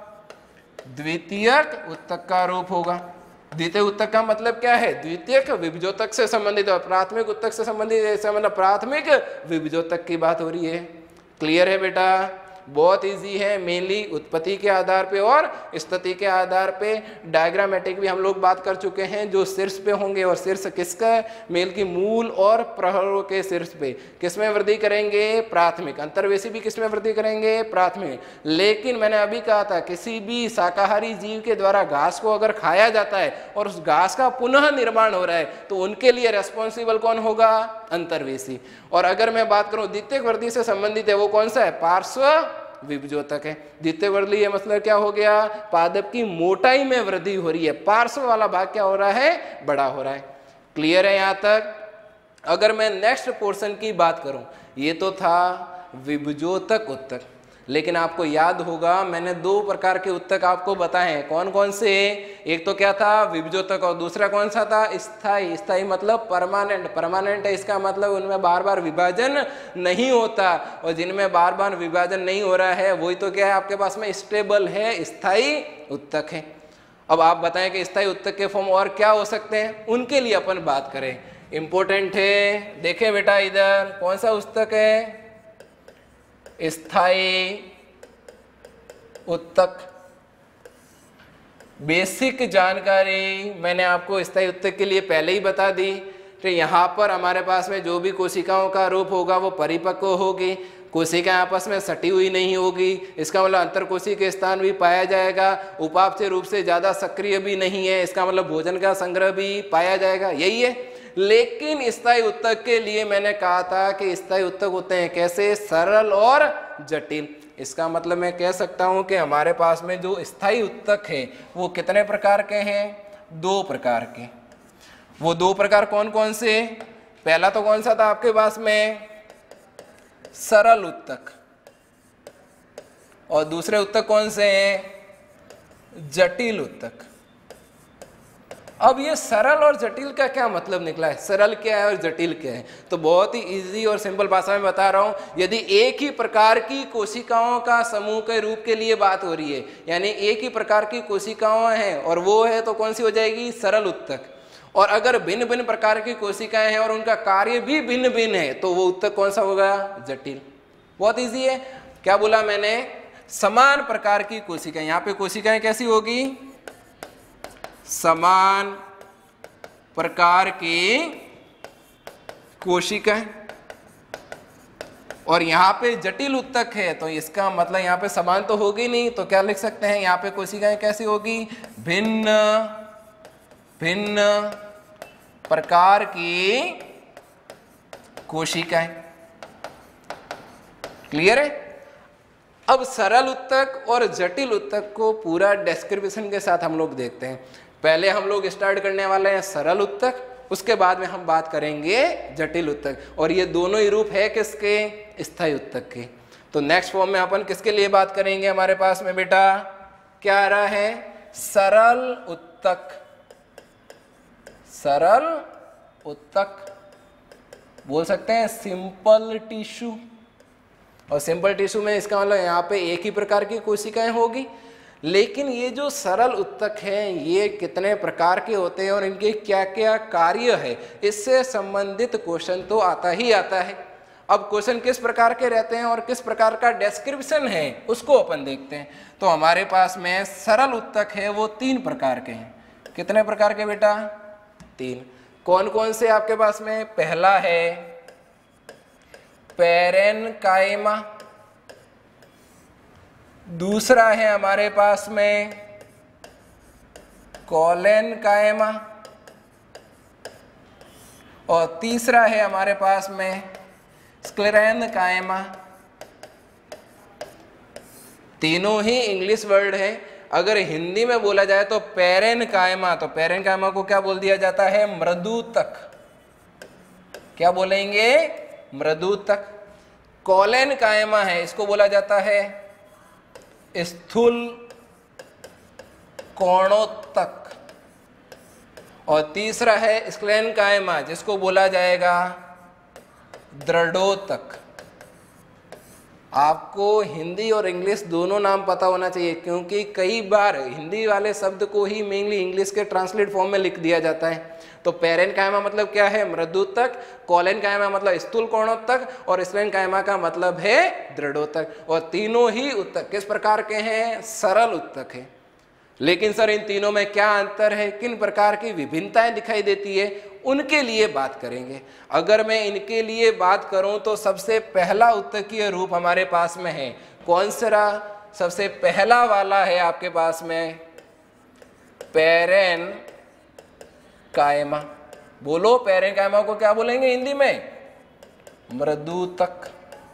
द्वितीयक उत्तक का रूप होगा। द्वितीय उत्तक का मतलब क्या है? द्वितीयक विभजोतक से संबंधित और प्राथमिक उत्तक से संबंधित, ऐसा मतलब प्राथमिक विभजोतक की बात हो रही है। क्लियर है बेटा? बहुत इजी है, मेनली उत्पत्ति के आधार पे और स्थिति के आधार पे। डायग्रामेटिक भी हम लोग बात कर चुके हैं, जो शीर्ष पे होंगे और शीर्ष किसका, मेल की मूल और प्रहरों के शीर्ष पे किसमें वृद्धि करेंगे, प्राथमिक। अंतर्वेशी भी किसमें वृद्धि करेंगे, प्राथमिक। लेकिन मैंने अभी कहा था किसी भी शाकाहारी जीव के द्वारा घास को अगर खाया जाता है और उस घास का पुनः निर्माण हो रहा है तो उनके लिए रेस्पॉन्सिबल कौन होगा, अंतर्वेशी। और अगर मैं बात करूं द्वितीयक वृद्धि से संबंधित है, वो कौन सा है, पार्श्व विभजोतक है। द्वितीय वृद्धि ये मतलब क्या हो गया, पादप की मोटाई में वृद्धि हो रही है, पार्श्व वाला भाग क्या हो रहा है, बड़ा हो रहा है। क्लियर है यहाँ तक। अगर मैं नेक्स्ट पोर्शन की बात करूं, ये तो था विभजोतक उत्तक, लेकिन आपको याद होगा मैंने दो प्रकार के उत्तक आपको बताए हैं, कौन कौन से, एक तो क्या था विभजोतक और दूसरा कौन सा था, स्थायी। स्थायी मतलब परमानेंट, परमानेंट है इसका मतलब उनमें बार बार विभाजन नहीं होता, और जिनमें बार बार विभाजन नहीं हो रहा है वही तो क्या है आपके पास में, स्टेबल है, स्थायी उत्तक है। अब आप बताएं कि स्थायी उत्तक के फॉर्म और क्या हो सकते हैं, उनके लिए अपन बात करें, इंपॉर्टेंट है। देखें बेटा इधर कौन सा उत्तक है, स्थायी उत्तक। बेसिक जानकारी मैंने आपको स्थायी उत्तक के लिए पहले ही बता दी कि यहाँ पर हमारे पास में जो भी कोशिकाओं का रूप होगा वो परिपक्व होगी, कोशिकाएं आपस में सटी हुई नहीं होगी, इसका मतलब अंतर कोशिकीय स्थान भी पाया जाएगा, उपापचय रूप से ज़्यादा सक्रिय भी नहीं है, इसका मतलब भोजन का संग्रह भी पाया जाएगा, यही है। लेकिन स्थायी उत्तक के लिए मैंने कहा था कि स्थायी उत्तक होते हैं कैसे, सरल और जटिल। इसका मतलब मैं कह सकता हूं कि हमारे पास में जो स्थायी उत्तक है वो कितने प्रकार के हैं, दो प्रकार के। वो दो प्रकार कौन कौन से, पहला तो कौन सा था आपके पास में, सरल उत्तक, और दूसरे उत्तक कौन से हैं, जटिल उत्तक। अब ये सरल और जटिल का क्या मतलब निकला है, सरल क्या है और जटिल क्या है, तो बहुत ही इजी और सिंपल भाषा में बता रहा हूं। यदि एक ही प्रकार की कोशिकाओं का समूह के रूप के लिए बात हो रही है, यानी एक ही प्रकार की कोशिकाएं हैं और वो है, तो कौन सी हो जाएगी, सरल उत्तक। और अगर भिन्न भिन्न प्रकार की कोशिकाएं हैं और उनका कार्य भी भिन्न भिन्न है तो वो उत्तक कौन सा होगा, जटिल। बहुत इजी है। क्या बोला मैंने, समान प्रकार की कोशिकाएं, यहाँ पे कोशिकाएं कैसी होगी, समान प्रकार की कोशिकाएं। और यहाँ पे जटिल उत्तक है तो इसका मतलब यहाँ पे समान तो होगी नहीं, तो क्या लिख सकते हैं, यहाँ पे कोशिकाएं कैसी होगी, भिन्न भिन्न प्रकार की कोशिकाएं। क्लियर है। अब सरल उत्तक और जटिल उत्तक को पूरा डिस्क्रिप्शन के साथ हम लोग देखते हैं। पहले हम लोग स्टार्ट करने वाले हैं सरल उत्तक, उसके बाद में हम बात करेंगे जटिल उत्तक, और ये दोनों ही रूप है किसके, स्थायी उत्तक के। तो नेक्स्ट फॉर्म में अपन किसके लिए बात करेंगे, हमारे पास में बेटा क्या आ रहा है, सरल उत्तक। सरल उत्तक बोल सकते हैं सिंपल टिश्यू, और सिंपल टिश्यू में इसका मतलब यहाँ पे एक ही प्रकार की कोशिकाएं होगी। लेकिन ये जो सरल उत्तक हैं ये कितने प्रकार के होते हैं और इनके क्या क्या कार्य है, इससे संबंधित क्वेश्चन तो आता ही आता है। अब क्वेश्चन किस प्रकार के रहते हैं और किस प्रकार का डिस्क्रिप्शन है उसको अपन देखते हैं। तो हमारे पास में सरल उत्तक है वो तीन प्रकार के हैं। कितने प्रकार के बेटा, तीन। कौन कौन से आपके पास में, पहला है पैरेनकाइमा, दूसरा है हमारे पास में कोलेनकाइमा, और तीसरा है हमारे पास में स्क्लेरेनकाइमा। तीनों ही इंग्लिश वर्ड है। अगर हिंदी में बोला जाए तो पैरेनकाइमा, तो पैरेनकाइमा को क्या बोल दिया जाता है, मृदुतक। क्या बोलेंगे, मृदुतक। कोलेनकाइमा है, इसको बोला जाता है स्थूल कोणोत्तक। और तीसरा है स्क्लेरेनकाइमा, जिसको बोला जाएगा दृढ़ोत्तक। आपको हिंदी और इंग्लिश दोनों नाम पता होना चाहिए, क्योंकि कई बार हिंदी वाले शब्द को ही मेनली इंग्लिश के ट्रांसलेट फॉर्म में लिख दिया जाता है। तो पेरेन्काइमा मतलब क्या है? मृदुतक। कोलेनकाइमा मतलब स्थूल कोणोत्तक, और स्लेन्काइमा का मतलब है दृढ़ोत्तक। और तीनों ही उत्तक किस प्रकार के हैं? सरल उत्तक है। लेकिन सर इन तीनों में क्या अंतर है, किन प्रकार की विभिन्नताएं दिखाई देती है, उनके लिए बात करेंगे। अगर मैं इनके लिए बात करूं तो सबसे पहला उत्तकीय रूप हमारे पास में है कौन सा? सबसे पहला वाला है आपके पास में पेरेन्काइमा। बोलो पेरेन्काइमा को क्या बोलेंगे हिंदी में? मृदुतक।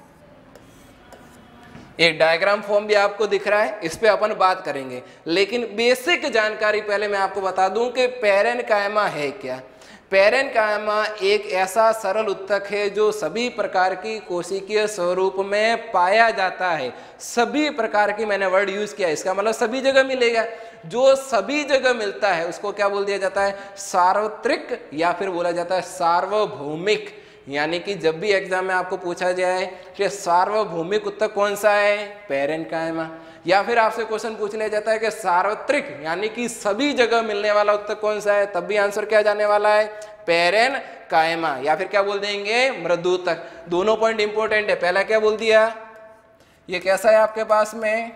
एक डायग्राम फॉर्म भी आपको दिख रहा है, इस पे अपन बात करेंगे। लेकिन बेसिक जानकारी पहले मैं आपको बता दूं कि पेरेन्काइमा है क्या। पेरेन्काइमा एक ऐसा सरल उत्तक है जो सभी प्रकार की कोशिकीय स्वरूप में पाया जाता है। सभी प्रकार की, मैंने वर्ड यूज किया, इसका मतलब सभी जगह मिलेगा। जो सभी जगह मिलता है उसको क्या बोल दिया जाता है? सार्वत्रिक, या फिर बोला जाता है सार्वभौमिक। यानी कि जब भी एग्जाम में आपको पूछा जाए कि सार्वभौमिक उत्तक कौन सा है? पेरेन्काइमा। या फिर आपसे क्वेश्चन पूछ लिया जाता है कि सार्वत्रिक यानी कि सभी जगह मिलने वाला उत्तक कौन सा है, तब भी आंसर क्या जाने वाला है? पेरेन्काइमा। या फिर क्या बोल देंगे? मृदुतक। दोनों पॉइंट इंपॉर्टेंट है। पहला क्या बोल दिया? ये कैसा है आपके पास में?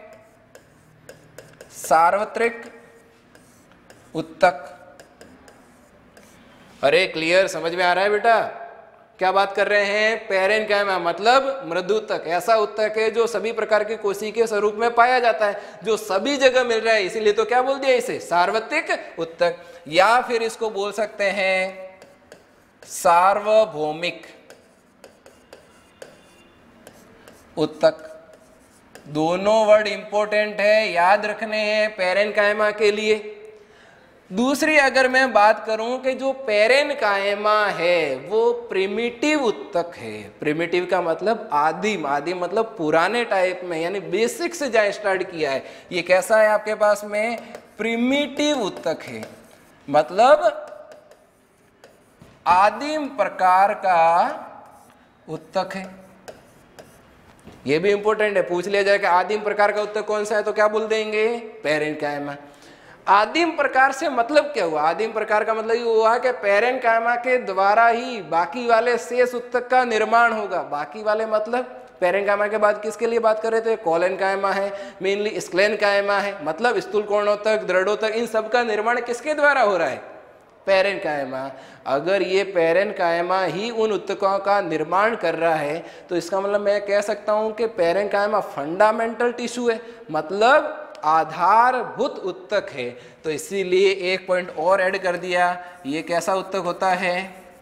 सार्वत्रिक उत्तक। अरे क्लियर, समझ में आ रहा है बेटा? क्या बात कर रहे हैं? पेरेन्काइमा मतलब मृदुतक, ऐसा उत्तक है जो सभी प्रकार के कोशिकीय स्वरूप में पाया जाता है, जो सभी जगह मिल रहा है, इसीलिए तो क्या बोल दिया इसे? सार्वत्रिक उत्तक। या फिर इसको बोल सकते हैं सार्वभौमिक उत्तक। दोनों वर्ड इंपॉर्टेंट है, याद रखने हैं पेरेन्काइमा के लिए। दूसरी अगर मैं बात करूं कि जो पेरेन्काइमा है वो प्रिमिटिव उत्तक है। प्रिमिटिव का मतलब आदिम, आदिम मतलब पुराने टाइप में, यानी बेसिक से जहाँ स्टार्ट किया है। ये कैसा है आपके पास में? प्रिमिटिव उत्तक है, मतलब आदिम प्रकार का उत्तक है। ये भी इंपॉर्टेंट है, पूछ लिया जाए कि आदिम प्रकार का उत्तक कौन सा है, तो क्या बोल देंगे? पेरेन्काइमा। आदिम प्रकार से मतलब क्या हुआ? आदिम प्रकार का मतलब ये हुआ कि पेरेन्काइमा के द्वारा ही बाकी वाले शेष उत्तक का निर्माण होगा। बाकी वाले मतलब पेरेन्काइमा के बाद किसके लिए बात कर रहे थे? कोलेन्काइमा है, मेनली स्क्लेन्काइमा है, मतलब स्थूल कोणोत्तक, दृढ़ोत्तक, इन सब का निर्माण किसके द्वारा हो रहा है? पेरेन्काइमा। अगर ये पेरेन्काइमा ही उन उत्तकों का निर्माण कर रहा है तो इसका मतलब मैं कह सकता हूं कि पेरेन्काइमा फंडामेंटल टिश्यू है, मतलब आधारभूत उत्तक है। तो इसीलिए एक पॉइंट और ऐड कर दिया। ये कैसा उत्तक होता है?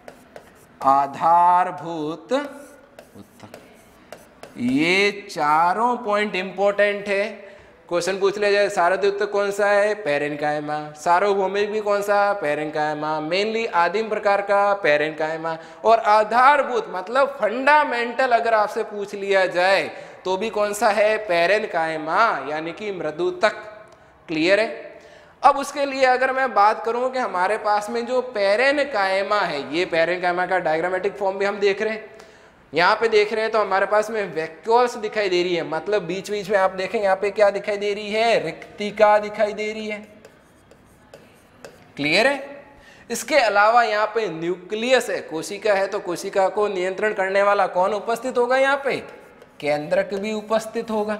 आधारभूत उत्तक। ये चारों पॉइंट इंपॉर्टेंट है। क्वेश्चन पूछ लिया जाए सार्वत्रिक उत्तक कौन सा है? पेरेन्काइमा। सार्वभौमिक भी कौन सा? पेरेन्काइमा। मेनली आदिम प्रकार का पेरेन्काइमा। और आधारभूत मतलब फंडामेंटल अगर आपसे पूछ लिया जाए तो भी कौन सा है? पेरेन्काइमा, यानी कि मृदुतक। क्लियर है? अब उसके लिए अगर मैं बात करूं कि हमारे पास में जो पेरेन्काइमा है, ये पेरेन्काइमा का डायग्रामेटिक फॉर्म भी हम देख रहे हैं। यहाँ पे देख रहे हैं तो हमारे पास में वैक्यूल्स दिखाई दे रही है, मतलब बीच बीच में आप देखें यहाँ पे क्या दिखाई दे रही है? रिक्तिका दिखाई दे रही है। क्लियर है? इसके अलावा यहाँ पे न्यूक्लियस है, कोशिका है, तो कोशिका को नियंत्रण करने वाला कौन उपस्थित होगा? यहाँ पे केंद्रक भी उपस्थित होगा।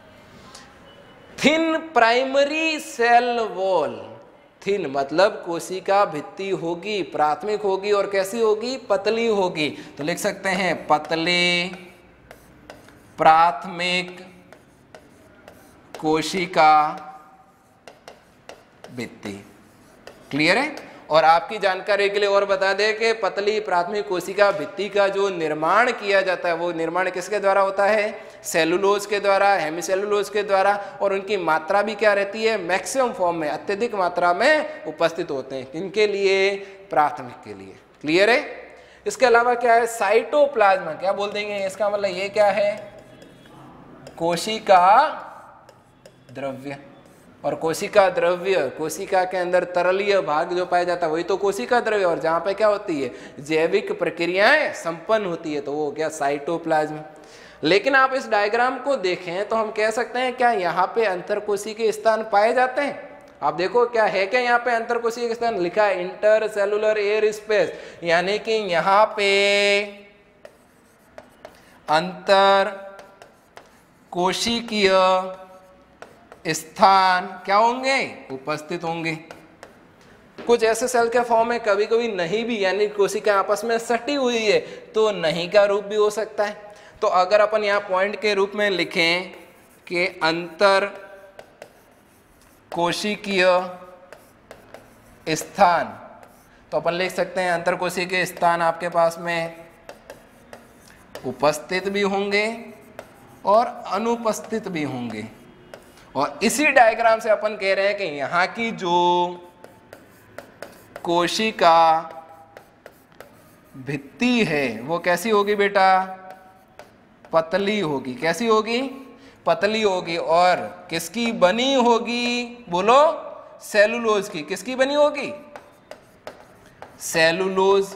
Thin primary cell wall. Thin मतलब कोशिका भित्ति होगी, प्राथमिक होगी, और कैसी होगी? पतली होगी। तो लिख सकते हैं पतले प्राथमिक कोशिका भित्ति। क्लियर है? और आपकी जानकारी के लिए और बता दें कि पतली प्राथमिक कोशिका भित्ति का जो निर्माण किया जाता है वो निर्माण किसके द्वारा होता है? सेलुलोज के द्वारा, हेमिसेलुलोज के द्वारा। और उनकी मात्रा भी क्या रहती है? मैक्सिमम फॉर्म में, अत्यधिक मात्रा में उपस्थित होते हैं। इनके लिए? प्राथमिक के लिए। क्लियर है? इसके अलावा क्या है? साइटोप्लाज्म। क्या बोल देंगे इसका मतलब? ये क्या है? कोशिका द्रव्य। और कोशिका द्रव्य, कोशिका के अंदर तरलीय भाग जो पाया जाता है वही तो कोशिका द्रव्य। और जहाँ पे क्या होती है? जैविक प्रक्रियाएं संपन्न होती है, तो वो क्या? साइटोप्लाज्म। लेकिन आप इस डायग्राम को देखें तो हम कह सकते हैं क्या यहाँ पे अंतरकोशिकीय स्थान पाए जाते हैं? आप देखो क्या है, क्या यहाँ पे अंतरकोशिकीय स्थान लिखा है इंटर सेलुलर एयर स्पेस, यानी कि यहाँ पे अंतर कोशिकीय स्थान क्या होंगे? उपस्थित होंगे। कुछ ऐसे सेल के फॉर्म में कभी कभी नहीं भी, यानी कोशिका आपस में सटी हुई है तो नहीं का रूप भी हो सकता है। तो अगर अपन यहाँ पॉइंट के रूप में लिखें कि अंतर कोशिकीय स्थान, तो अपन लिख सकते हैं अंतर कोशिकीय स्थान आपके पास में उपस्थित भी होंगे और अनुपस्थित भी होंगे। और इसी डायग्राम से अपन कह रहे हैं कि यहाँ की जो कोशिका भित्ति है वो कैसी होगी बेटा? पतली होगी। कैसी होगी? पतली होगी। और किसकी बनी होगी? बोलो, सेलुलोज की। किसकी बनी होगी? सेलुलोज।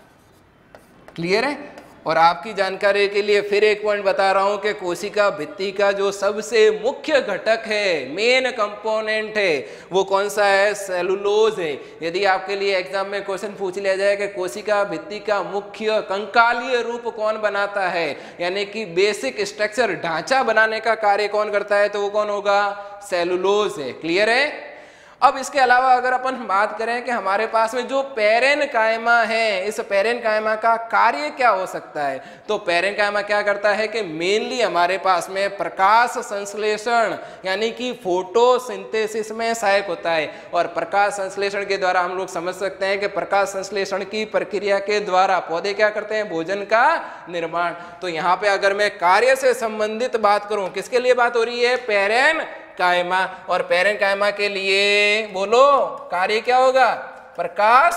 क्लियर है? और आपकी जानकारी के लिए फिर एक पॉइंट बता रहा हूं कि कोशिका भित्ति का जो सबसे मुख्य घटक है, मेन कंपोनेंट है, वो कौन सा है? सेलुलोज है। यदि आपके लिए एग्जाम में क्वेश्चन पूछ लिया जाए कि कोशिका भित्ति का मुख्य कंकालीय रूप कौन बनाता है, यानी कि बेसिक स्ट्रक्चर ढांचा बनाने का कार्य कौन करता है, तो वो कौन होगा? सेलुलोज है। क्लियर है? अब इसके अलावा अगर अपन बात करें कि हमारे पास में जो पैरेनकाइमा है, इस पैरेनकाइमा का कार्य क्या हो सकता है, तो पैरेनकाइमा क्या करता है कि मेनली हमारे पास में प्रकाश संश्लेषण यानी कि फोटोसिंथेसिस में सहायक होता है। और प्रकाश संश्लेषण के द्वारा हम लोग समझ सकते हैं कि प्रकाश संश्लेषण की प्रक्रिया के द्वारा पौधे क्या करते हैं? भोजन का निर्माण। तो यहाँ पे अगर मैं कार्य से संबंधित बात करूं, किसके लिए बात हो रही है? पैरेन कायमा। और पैरेनकाइमा के लिए बोलो कार्य क्या होगा? प्रकाश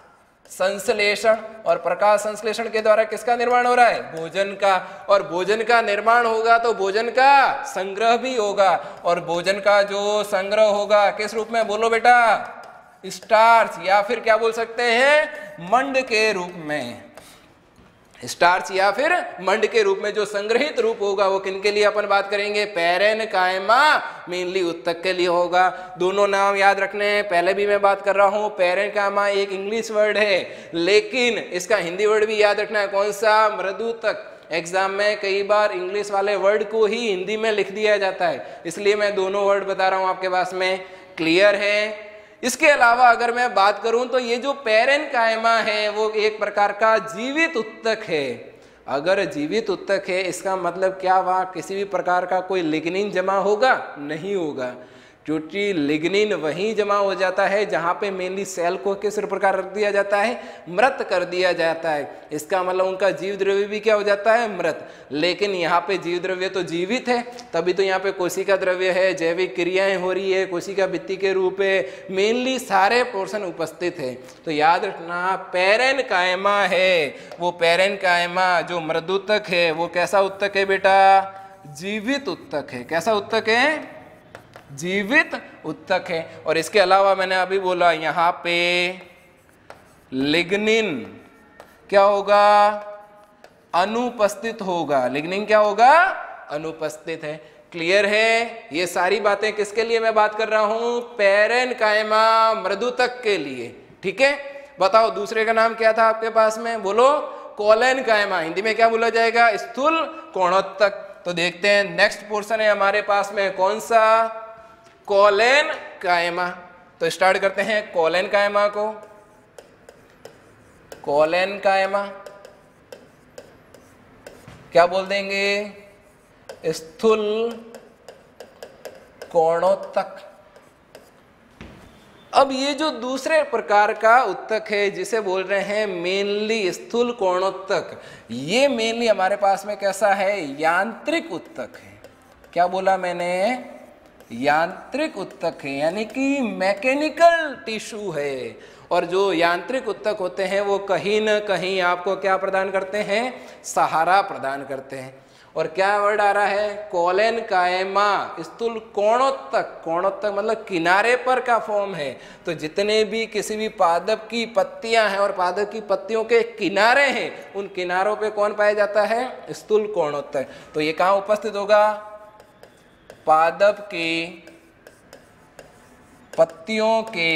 संश्लेषण। और प्रकाश संश्लेषण के द्वारा किसका निर्माण हो रहा है? भोजन का। और भोजन का निर्माण होगा तो भोजन का संग्रह भी होगा। और भोजन का जो संग्रह होगा किस रूप में? बोलो बेटा, स्टार्च या फिर क्या बोल सकते हैं? मंड के रूप में। स्टार्च या फिर मंड के रूप में जो संग्रहित रूप होगा वो किनके लिए अपन बात करेंगे? पैरेनकाइमा मेनली उत्तक के लिए होगा। दोनों नाम याद रखने हैं, पहले भी मैं बात कर रहा हूं। पैरेनकाइमा एक इंग्लिश वर्ड है, लेकिन इसका हिंदी वर्ड भी याद रखना है। कौन सा? मृदुतक। एग्जाम में कई बार इंग्लिश वाले वर्ड को ही हिंदी में लिख दिया जाता है, इसलिए मैं दोनों वर्ड बता रहा हूं आपके पास में। क्लियर है? इसके अलावा अगर मैं बात करूं तो ये जो पैरेनकाइमा है वो एक प्रकार का जीवित उत्तक है। अगर जीवित उत्तक है इसका मतलब क्या? वहां किसी भी प्रकार का कोई लिग्निन जमा होगा? नहीं होगा, क्योंकि लिग्निन वहीं जमा हो जाता है जहां पे मेनली सेल को किस प्रकार रख दिया जाता है? मृत कर दिया जाता है। इसका मतलब उनका जीव द्रव्य भी क्या हो जाता है? मृत। लेकिन यहाँ पे जीव द्रव्य तो जीवित है, तभी तो यहाँ पे कोशिका द्रव्य है, जैविक क्रियाएं हो रही है, कोशिका भित्ति के रूप है, मेनली सारे पोर्शन उपस्थित है। तो याद रखना, पैरेनकाइमा है वो पैरेनकाइमा जो मृदुतक है वो कैसा उत्तक है बेटा? जीवित उत्तक है। कैसा उत्तक है? जीवित उत्तक है। और इसके अलावा मैंने अभी बोला यहाँ पे लिग्निन क्या होगा? अनुपस्थित होगा। लिग्निन क्या होगा? अनुपस्थित है। क्लियर है? ये सारी बातें किसके लिए मैं बात कर रहा हूं? पैरेनकाइमा मृदुतक के लिए। ठीक है, बताओ दूसरे का नाम क्या था आपके पास में? बोलो, कोलेनकाइमा। हिंदी में क्या बोला जाएगा? स्थूल कोणोत्तक। तो देखते हैं नेक्स्ट पोर्शन है हमारे पास में कौन सा? कोलेनकाइमा। तो स्टार्ट करते हैं कोलेनकाइमा को। कोलेनकाइमा क्या बोल देंगे? स्थूल कोणोत्तक। अब ये जो दूसरे प्रकार का उत्तक है जिसे बोल रहे हैं मेनली स्थूल कोणोत्तक, ये मेनली हमारे पास में कैसा है? यांत्रिक उत्तक है। क्या बोला मैंने? यांत्रिक उत्तक है, यानी कि मैकेनिकल टिश्यू है। और जो यांत्रिक उत्तक होते हैं वो कहीं ना कहीं आपको क्या प्रदान करते हैं? सहारा प्रदान करते हैं। और क्या वर्ड आ रहा है, कोलेन कायमा, स्थूल कोणोत्तक। कोणोत्तक मतलब किनारे पर का फॉर्म है। तो जितने भी किसी भी पादप की पत्तियां हैं और पादप की पत्तियों के किनारे हैं, उन किनारों पे कौन पाया जाता है, स्थूल कोणोत्तक। तो ये कहाँ उपस्थित होगा, पादप के पत्तियों के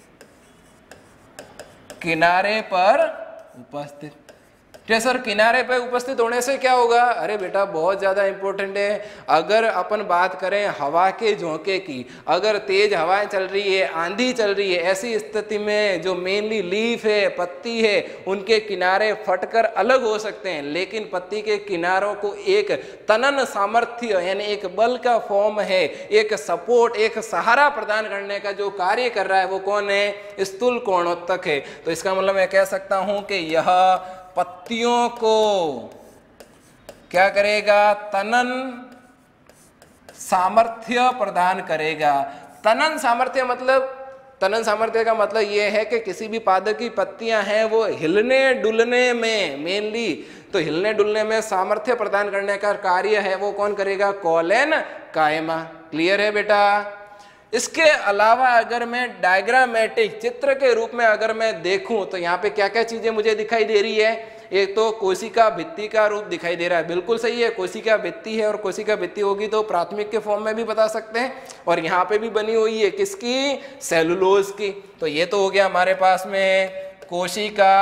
किनारे पर उपस्थित। सर किनारे पे उपस्थित होने से क्या होगा, अरे बेटा बहुत ज़्यादा इंपॉर्टेंट है। अगर अपन बात करें हवा के झोंके की, अगर तेज हवाएं चल रही है, आंधी चल रही है, ऐसी स्थिति में जो मेनली लीफ है, पत्ती है, उनके किनारे फटकर अलग हो सकते हैं, लेकिन पत्ती के किनारों को एक तनन सामर्थ्य यानी एक बल का फॉर्म है, एक सपोर्ट, एक सहारा प्रदान करने का जो कार्य कर रहा है वो कौन है, स्थूल कोणोत्तक है। तो इसका मतलब मैं कह सकता हूं कि यह पत्तियों को क्या करेगा, तनन सामर्थ्य प्रदान करेगा। तनन सामर्थ्य मतलब, तनन सामर्थ्य का मतलब यह है कि किसी भी पादप की पत्तियां हैं वो हिलने डुलने में, मेनली तो हिलने डुलने में सामर्थ्य प्रदान करने का कार्य है वो कौन करेगा, कोलेन कायमा। क्लियर है बेटा। इसके अलावा अगर मैं डायग्रामेटिक चित्र के रूप में अगर मैं देखूं तो यहाँ पे क्या क्या चीजें मुझे दिखाई दे रही है। एक तो कोशिका भित्ति का रूप दिखाई दे रहा है, बिल्कुल सही है, कोशिका भित्ति है, और कोशिका भित्ति होगी तो प्राथमिक के फॉर्म में भी बता सकते हैं, और यहाँ पे भी बनी हुई है किसकी, सेलुलोज की। तो ये तो हो गया हमारे पास में कोशिका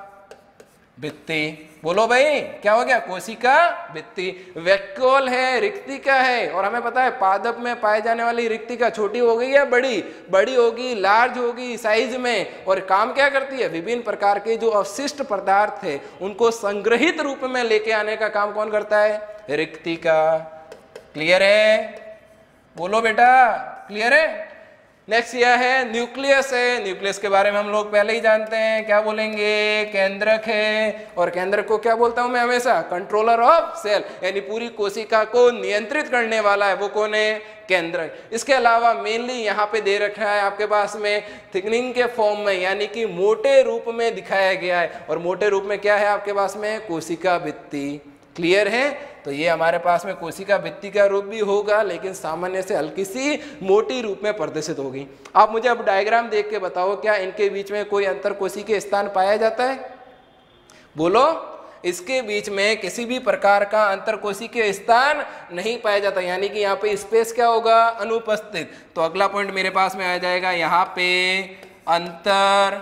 भित्ति। बोलो भाई क्या हो गया, कोशिका भित्ति। वैक्यूल है, रिक्तिका है, और हमें पता है पादप में पाए जाने वाली रिक्तिका छोटी हो गई या बड़ी, बड़ी होगी, लार्ज होगी साइज में, और काम क्या करती है, विभिन्न प्रकार के जो अवशिष्ट पदार्थ है उनको संग्रहित रूप में लेके आने का काम कौन करता है, रिक्तिका। क्लियर है, बोलो बेटा क्लियर है। नेक्स्ट यह है न्यूक्लियस है। न्यूक्लियस के बारे में हम लोग पहले ही जानते हैं, क्या बोलेंगे, केंद्रक है, और केंद्रक को क्या बोलता हूं मैं हमेशा, कंट्रोलर ऑफ सेल, यानी पूरी कोशिका को नियंत्रित करने वाला है वो कौन है, केंद्रक। इसके अलावा मेनली यहाँ पे दे रखा है आपके पास में थिकनिंग के फॉर्म में, यानी कि मोटे रूप में दिखाया गया है, और मोटे रूप में क्या है आपके पास में, कोशिका भित्ति। क्लियर है। तो ये हमारे पास में कोशिका भित्ति का रूप भी होगा, लेकिन सामान्य से हल्की सी मोटी रूप में प्रदर्शित होगी। आप मुझे अब डायग्राम देख के बताओ, क्या इनके बीच में कोई अंतर कोशिकीय स्थान पाया जाता है, बोलो। इसके बीच में किसी भी प्रकार का अंतर कोशिकीय स्थान नहीं पाया जाता, यानी कि यहाँ पे स्पेस क्या होगा, अनुपस्थित। तो अगला पॉइंट मेरे पास में आ जाएगा, यहाँ पे अंतर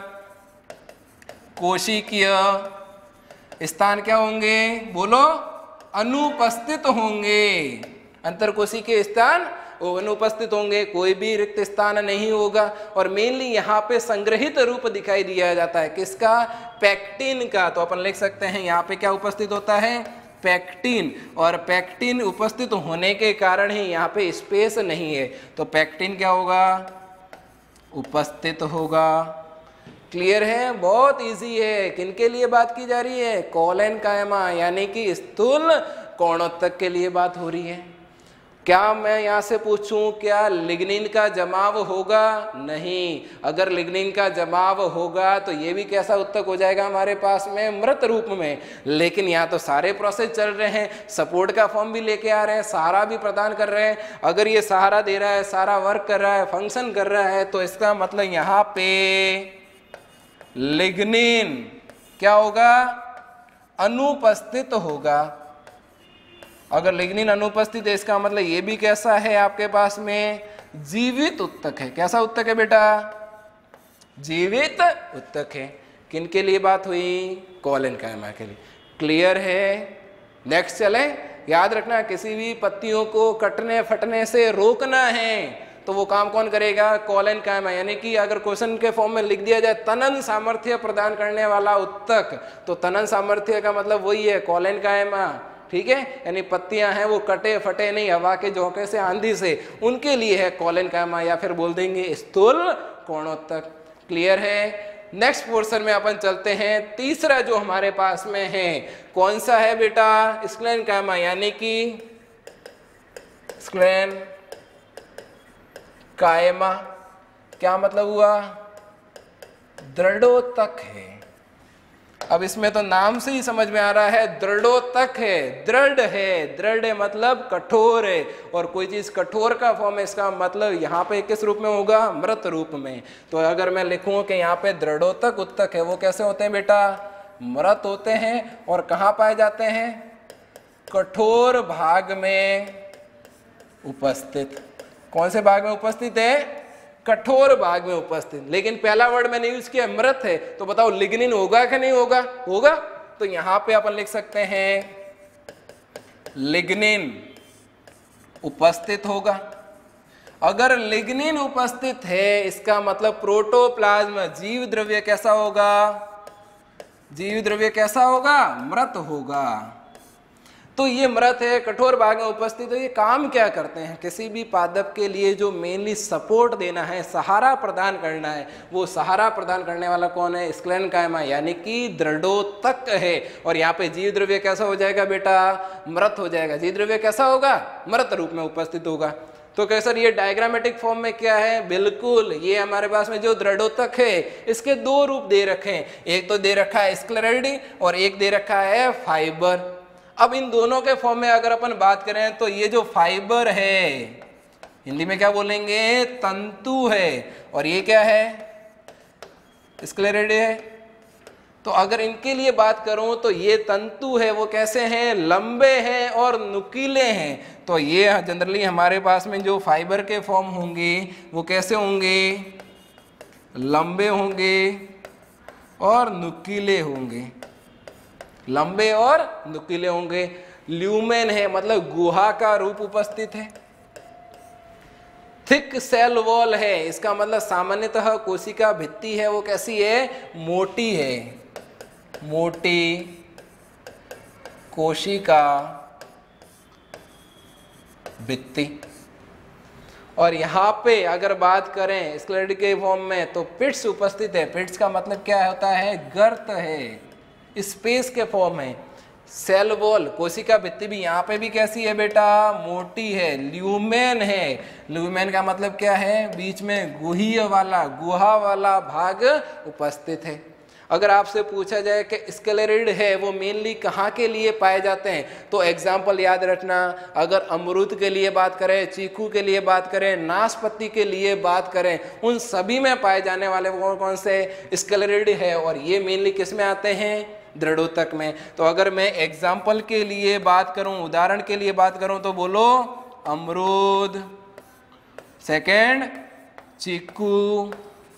कोशिकीय स्थान क्या होंगे, बोलो, अनुपस्थित होंगे। अंतरकोशिकीय स्थान वो अनुपस्थित होंगे, कोई भी रिक्त स्थान नहीं होगा, और मेनली यहाँ पे संग्रहित रूप दिखाई दिया जाता है किसका, पैक्टिन का। तो अपन लिख सकते हैं यहाँ पे क्या उपस्थित होता है, पैक्टिन, और पैक्टिन उपस्थित होने के कारण ही यहाँ पे स्पेस नहीं है, तो पैक्टिन क्या होगा, उपस्थित होगा। क्लियर है, बहुत इजी है। किनके लिए बात की जा रही है, कोलेन कायमा, यानी कि स्थूल कोणोत्तक के लिए बात हो रही है। क्या मैं यहाँ से पूछूं, क्या लिग्निन का जमाव होगा, नहीं। अगर लिग्निन का जमाव होगा तो ये भी कैसा उत्तक हो जाएगा हमारे पास में, मृत रूप में। लेकिन यहाँ तो सारे प्रोसेस चल रहे हैं, सपोर्ट का फॉर्म भी लेके आ रहे हैं, सहारा भी प्रदान कर रहे हैं। अगर ये सहारा दे रहा है, सारा वर्क कर रहा है, फंक्शन कर रहा है, तो इसका मतलब यहाँ पे लिग्निन क्या होगा, अनुपस्थित होगा। अगर लिग्निन अनुपस्थित है, इसका मतलब ये भी कैसा है आपके पास में, जीवित उत्तक है। कैसा उत्तक है बेटा, जीवित उत्तक है। किनके लिए बात हुई, कोलेन कायमा के लिए। क्लियर है। नेक्स्ट चले, याद रखना किसी भी पत्तियों को कटने फटने से रोकना है तो वो काम कौन करेगा, कोलेन कायमा। यानी कि अगर क्वेश्चन के फॉर्म में लिख दिया जाए तनन सामर्थ्य प्रदान करने वाला उत्तक, तो तनन सामर्थ्य का मतलब वही है, कोलेन कायमा। ठीक है, यानी पत्तियां हैं वो कटे फटे नहीं, हवा के झोंके से, आंधी से, उनके लिए है कोलेन कायमा, या फिर बोल देंगे स्थूल कोणोत्तक। क्लियर है। नेक्स्ट पोर्शन में अपन चलते हैं। तीसरा जो हमारे पास में है कौन सा है बेटा, स्क्लेन कायमा, यानी कि स्क्लेन कायमा। क्या मतलब हुआ, दृढ़ोत्तक है। अब इसमें तो नाम से ही समझ में आ रहा है दृढ़ोतक है, दृढ़ है, दृढ़ मतलब कठोर है, और कोई चीज कठोर का फॉर्म है, इसका मतलब यहाँ पे किस रूप में होगा, मृत रूप में। तो अगर मैं लिखूं कि यहाँ पे दृढ़ोतक उत्तक है, वो कैसे होते हैं बेटा, मृत होते हैं, और कहाँ पाए जाते हैं, कठोर भाग में उपस्थित। कौन से भाग में उपस्थित है, कठोर भाग में उपस्थित। लेकिन पहला वर्ड मैंने यूज किया मृत है, तो बताओ लिग्निन होगा कि नहीं होगा, होगा। तो यहां पे अपन लिख सकते हैं लिग्निन उपस्थित होगा। अगर लिग्निन उपस्थित है, इसका मतलब प्रोटोप्लाज्म जीव द्रव्य कैसा होगा, जीव द्रव्य कैसा होगा, मृत होगा। तो ये मृत है, कठोर भाग में उपस्थित है। ये काम क्या करते हैं, किसी भी पादप के लिए जो मेनली सपोर्ट देना है, सहारा प्रदान करना है, वो सहारा प्रदान करने वाला कौन है, स्क्लेरेन्काइमा, यानी कि दृढ़ोतक है। और यहाँ पे जीव द्रव्य कैसा हो जाएगा बेटा, मृत हो जाएगा। जीव द्रव्य कैसा होगा, मृत रूप में उपस्थित होगा। तो कैसे ये डायग्रामेटिक फॉर्म में क्या है, बिल्कुल ये हमारे पास में जो दृढ़ोतक है, इसके दो रूप दे रखे हैं, एक तो दे रखा है स्क्लेरिडी और एक दे रखा है फाइबर। अब इन दोनों के फॉर्म में अगर अपन बात करें तो ये जो फाइबर है, हिंदी में क्या बोलेंगे, तंतु है, और ये क्या है, स्क्लेरिडी है। तो अगर इनके लिए बात करूं तो ये तंतु है, वो कैसे हैं, लंबे हैं और नुकीले हैं। तो ये जनरली हमारे पास में जो फाइबर के फॉर्म होंगे वो कैसे होंगे, लंबे होंगे और नुकीले होंगे, लंबे और नुकीले होंगे। ल्यूमेन है मतलब गुहा का रूप उपस्थित है। थिक सेल वॉल है, इसका मतलब सामान्यतः कोशिका भित्ति है, वो कैसी है, मोटी है, मोटी कोशिका भित्ति। और यहाँ पे अगर बात करें स्क्लेरिडी के फॉर्म में तो पिट्स उपस्थित है। पिट्स का मतलब क्या होता है, गर्त है, स्पेस के फॉर्म है। सेल वॉल, कोशिका भित्ति भी यहाँ पे भी कैसी है बेटा, मोटी है। ल्यूमेन है, ल्यूमेन का मतलब क्या है, बीच में गुहीय वाला, गुहा वाला भाग उपस्थित है। अगर आपसे पूछा जाए कि स्क्लेरिड है वो मेनली कहाँ के लिए पाए जाते हैं, तो एग्जाम्पल याद रखना। अगर अमरूद के लिए बात करें, चीकू के लिए बात करें, नाशपाती के लिए बात करें, उन सभी में पाए जाने वाले कौन कौन से स्क्लेरिड है, और ये मेनली किस में आते हैं, दृढ़ोतक में। तो अगर मैं एग्जाम्पल के लिए बात करूं, उदाहरण के लिए बात करूं, तो बोलो अमरूद, सेकंड चीकू,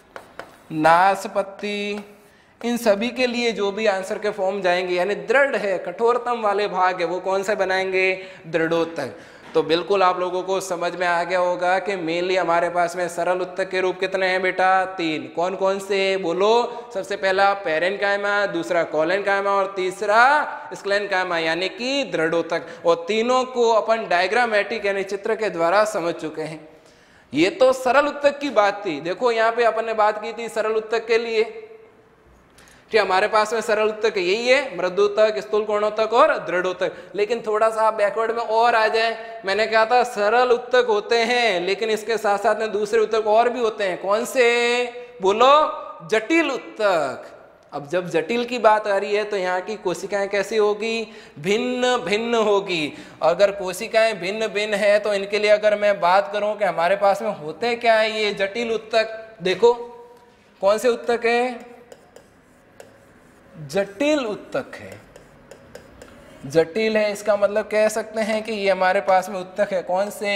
नाशपाती, इन सभी के लिए जो भी आंसर के फॉर्म जाएंगे, यानी दृढ़ है, कठोरतम वाले भाग है, वो कौन से बनाएंगे, दृढ़ोतक। तो बिल्कुल आप लोगों को समझ में आ गया होगा कि मेनली हमारे पास में सरल उत्तक के रूप कितने हैं बेटा, तीन। कौन कौन से, बोलो। सबसे पहला पैरेन्काइमा, दूसरा कोलेन्काइमा और तीसरा स्क्लेरेन्काइमा, यानी कि दृढ़ोतक। और तीनों को अपन डायग्रामेटिक यानी चित्र के द्वारा समझ चुके हैं। ये तो सरल उत्तक की बात थी। देखो यहाँ पे अपन ने बात की थी सरल उत्तक के लिए कि हमारे पास में सरल उत्तक यही है, मृदुतक, स्थूलकोणोत्तक और दृढ़ोत्तक। लेकिन थोड़ा सा आप बैकवर्ड में और आ जाए, मैंने कहा था सरल उत्तक होते हैं, लेकिन इसके साथ साथ में दूसरे उत्तक और भी होते हैं। कौन से, बोलो, जटिल उत्तक। अब जब जटिल की बात आ रही है तो यहाँ की कोशिकाएं कैसी होगी, भिन्न भिन्न होगी। अगर कोशिकाएं भिन्न भिन्न है तो इनके लिए अगर मैं बात करूं कि हमारे पास में होते क्या है ये जटिल उत्तक, देखो कौन से उत्तक है, जटिल उत्तक है। जटिल है इसका मतलब कह सकते हैं कि ये हमारे पास में उत्तक है। कौन से,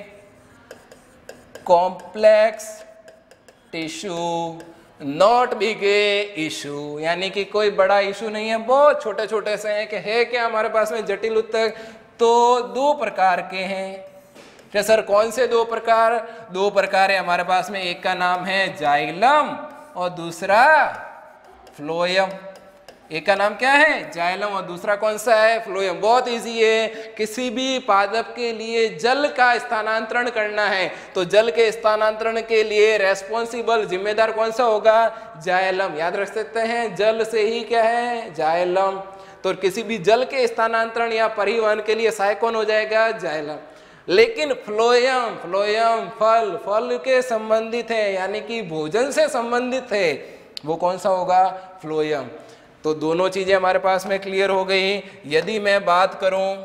complex tissue, not big issue, यानी कि कोई बड़ा इशू नहीं है, बहुत छोटे छोटे से हैं। कि है क्या हमारे पास में जटिल उत्तक, तो दो प्रकार के हैं। क्या सर, कौन से दो प्रकार, दो प्रकार है हमारे पास में, एक का नाम है जाइलम और दूसरा फ्लोएम। एक का नाम क्या है, जाइलम, और दूसरा कौन सा है, फ्लोएम। बहुत इजी है। किसी भी पादप के लिए जल का स्थानांतरण करना है तो जल के स्थानांतरण के लिए रेस्पॉन्सिबल, जिम्मेदार कौन सा होगा, जाइलम। याद रख सकते हैं, जल से ही क्या है, जाइलम। तो किसी भी जल के स्थानांतरण या परिवहन के लिए सहायक कौन हो जाएगा, जाइलम। लेकिन फ्लोएम, फ्लोएम फल, फल के संबंधित है, यानी कि भोजन से संबंधित है, वो कौन सा होगा, फ्लोएम। तो दोनों चीजें हमारे पास में क्लियर हो गई। यदि मैं बात करूं